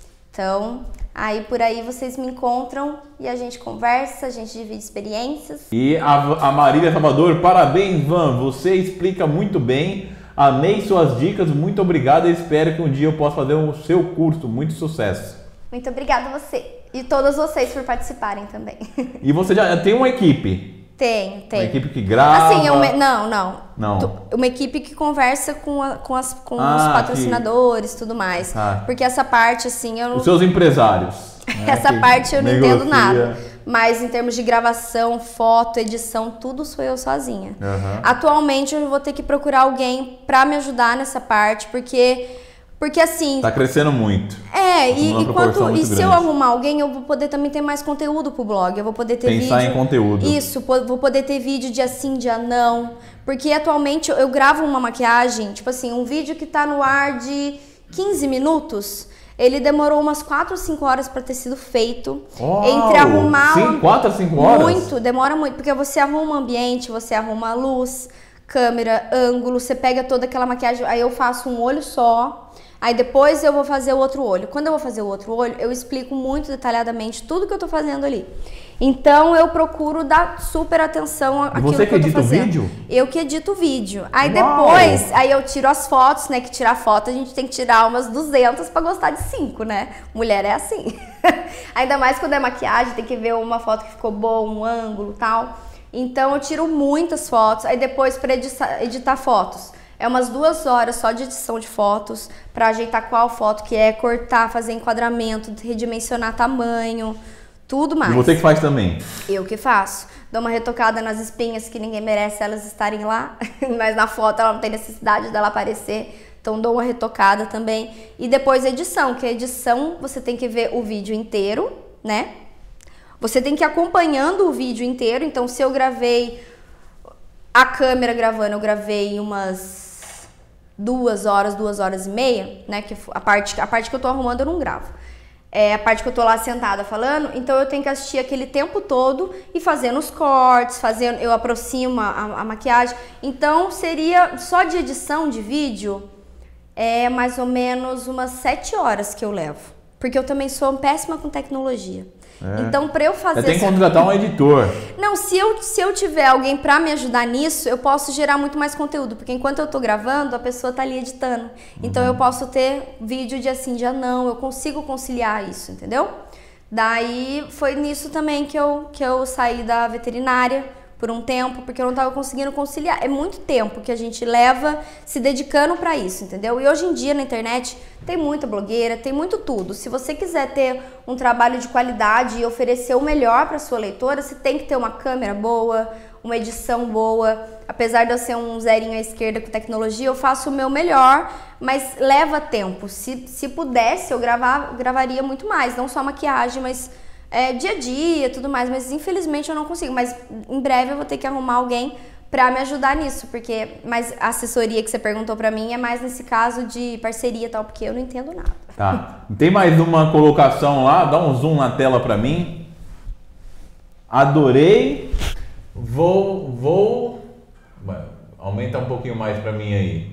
Então, aí por aí vocês me encontram e a gente conversa, a gente divide experiências. E a, a Marília Salvador, parabéns, Van, você explica muito bem, amei suas dicas, muito obrigado e espero que um dia eu possa fazer o seu curso, muito sucesso. Muito obrigada a você. E todos vocês por participarem também. E você já tem uma equipe? Tem, tem. Uma equipe que grava? Assim, uma, não, não. Não. Uma equipe que conversa com, a, com, as, com ah, os patrocinadores e tudo mais. Ah. Porque essa parte, assim, eu não... Os seus empresários. Né, essa parte eu não negocia. entendo nada. Mas em termos de gravação, foto, edição, tudo sou eu sozinha. Uhum. Atualmente eu vou ter que procurar alguém pra me ajudar nessa parte, porque... Porque assim... Tá crescendo muito. É, e, e, quanto, e se grande. eu arrumar alguém, eu vou poder também ter mais conteúdo pro blog. Eu vou poder ter Pensar vídeo... em conteúdo. Isso, vou poder ter vídeo dia sim, dia não. Porque atualmente eu gravo uma maquiagem, tipo assim, um vídeo que tá no ar de quinze minutos... Ele demorou umas quatro ou cinco horas para ter sido feito. Uau, entre arrumar... Sim, quatro a cinco horas? Muito, demora muito. Porque você arruma o ambiente, você arruma a luz, câmera, ângulo, você pega toda aquela maquiagem, aí eu faço um olho só, aí depois eu vou fazer o outro olho. Quando eu vou fazer o outro olho, eu explico muito detalhadamente tudo que eu tô fazendo ali. Então eu procuro dar super atenção àquilo você que, que eu tô edita fazendo. O vídeo? Eu que edito o vídeo. Aí Uau. Depois, aí eu tiro as fotos, né? Que tirar foto a gente tem que tirar umas duzentas pra gostar de cinco, né? Mulher é assim. Ainda mais quando é maquiagem, tem que ver uma foto que ficou boa, um ângulo e tal. Então eu tiro muitas fotos. Aí depois pra editar, editar fotos. É umas duas horas só de edição de fotos pra ajeitar qual foto que é, cortar, fazer enquadramento, redimensionar tamanho... Tudo mais. E você que faz também? Eu que faço. Dou uma retocada nas espinhas que ninguém merece elas estarem lá. Mas na foto ela não tem necessidade dela aparecer. Então dou uma retocada também. E depois edição, que a edição você tem que ver o vídeo inteiro, né? Você tem que ir acompanhando o vídeo inteiro. Então, se eu gravei a câmera gravando, eu gravei umas duas horas, duas horas e meia, né? Que a parte, a parte que eu tô arrumando eu não gravo. É a parte que eu tô lá sentada falando, então eu tenho que assistir aquele tempo todo e fazendo os cortes, fazendo, eu aproximo a, a maquiagem. Então seria só de edição de vídeo, é mais ou menos umas sete horas que eu levo. Porque eu também sou péssima com tecnologia. É. Então, para eu fazer... Você tem que contratar um editor. Não, se eu, se eu tiver alguém para me ajudar nisso, eu posso gerar muito mais conteúdo. Porque enquanto eu tô gravando, a pessoa tá ali editando. Então, uhum. eu posso ter vídeo de assim, dia não. Eu consigo conciliar isso, entendeu? Daí, foi nisso também que eu, que eu saí da veterinária por um tempo, porque eu não tava conseguindo conciliar. É muito tempo que a gente leva se dedicando para isso, entendeu? E hoje em dia, na internet, tem muita blogueira, tem muito tudo. Se você quiser ter um trabalho de qualidade e oferecer o melhor para sua leitora, você tem que ter uma câmera boa, uma edição boa. Apesar de eu ser um zerinho à esquerda com tecnologia, eu faço o meu melhor, mas leva tempo. Se, se pudesse, eu gravar, gravaria muito mais, não só maquiagem, mas é, dia a dia, tudo mais. Mas infelizmente eu não consigo. Mas em breve eu vou ter que arrumar alguém para me ajudar nisso, porque mas a assessoria que você perguntou para mim é mais nesse caso de parceria e tal, porque eu não entendo nada. Tá. Tem mais uma colocação lá, dá um zoom na tela para mim. Adorei. Vou, vou... Aumenta um pouquinho mais para mim aí.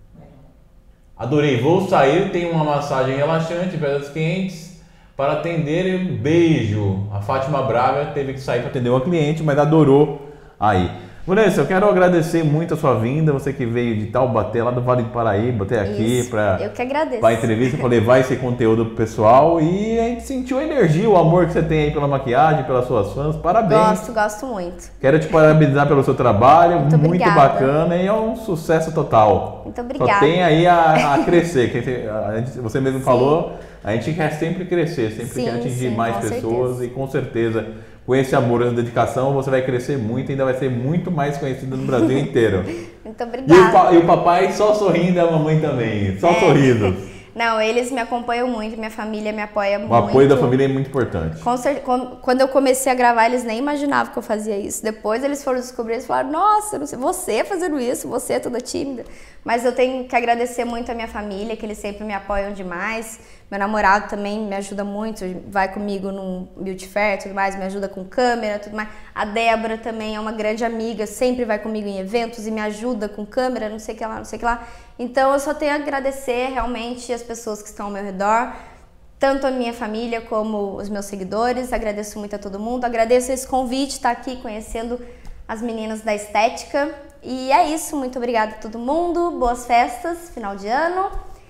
Adorei. Vou sair, tem uma massagem relaxante, pedras quentes para atender. Um beijo. A Fátima Braga teve que sair para atender uma cliente, mas adorou aí. Vanessa, eu quero agradecer muito a sua vinda, você que veio de Taubaté, lá do Vale do Paraíba, até aqui para a entrevista, para levar esse conteúdo pro pessoal, e a gente sentiu a energia, o amor que você tem aí pela maquiagem, pelas suas fãs, parabéns. Gosto, gosto muito. Quero te parabenizar pelo seu trabalho, muito, muito bacana, e é um sucesso total. Muito obrigada. Só tem aí a, a crescer, que a gente, você mesmo Sim. falou, a gente quer sempre crescer, sempre sim, quer atingir sim, mais pessoas, certeza. E com certeza... Com esse amor e dedicação, você vai crescer muito e ainda vai ser muito mais conhecido no Brasil inteiro. Muito obrigada. E o, e o papai só sorrindo e a mamãe também, só é. sorrindo. Não, eles me acompanham muito, minha família me apoia muito. O apoio da família é muito importante. Com certeza, quando eu comecei a gravar, eles nem imaginavam que eu fazia isso. Depois eles foram descobrir, eles falaram, nossa, não sei, você fazendo isso, você é toda tímida. Mas eu tenho que agradecer muito a minha família, que eles sempre me apoiam demais. Meu namorado também me ajuda muito, vai comigo no Beauty Fair e tudo mais, me ajuda com câmera e tudo mais. A Débora também é uma grande amiga, sempre vai comigo em eventos e me ajuda com câmera, não sei o que lá, não sei o que lá. Então eu só tenho a agradecer realmente as pessoas que estão ao meu redor, tanto a minha família como os meus seguidores. Agradeço muito a todo mundo, agradeço esse convite, estar aqui conhecendo as meninas da estética. E é isso, muito obrigada a todo mundo, boas festas, final de ano.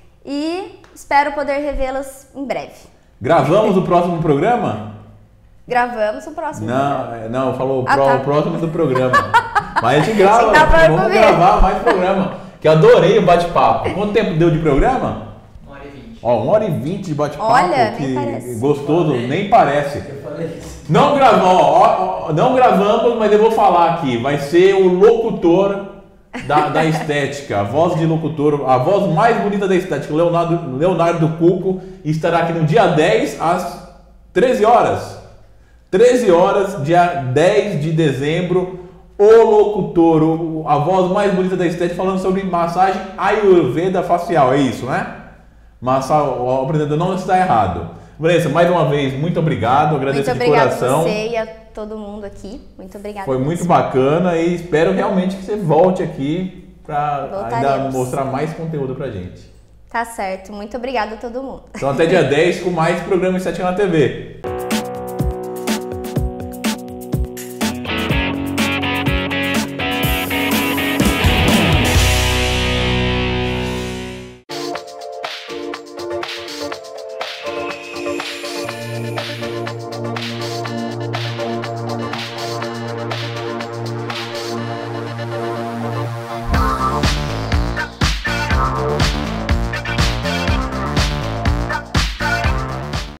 E espero poder revê-las em breve. Gravamos o próximo programa? Gravamos o próximo não, programa. Não, falou ah, pro, tá. o próximo do programa. Mas a gente grava, vamos ver. gravar mais programa. Que eu adorei o bate-papo. Quanto tempo deu de programa? Uma hora e vinte. Ó, uma hora e vinte de bate-papo. Olha, que nem parece. Gostoso, nem parece. Eu falei isso. Não gravamos, ó, ó, não gravamos, mas eu vou falar aqui. Vai ser o locutor Da, da estética, a voz de locutor, a voz mais bonita da estética, Leonardo, Leonardo Cuco, estará aqui no dia dez às treze horas. treze horas, dia dez de dezembro, o locutor, o, a voz mais bonita da estética, falando sobre massagem Ayurveda facial, é isso, né? Massa, o apresentador não está errado. Vanessa, mais uma vez, muito obrigado, agradeço de coração. Muito obrigada a você e a todo mundo aqui, muito obrigada. Foi muito bacana e espero realmente que você volte aqui para ainda mostrar mais conteúdo pra gente. Tá certo, muito obrigada a todo mundo. Então até dia dez com mais programa Estética na T V.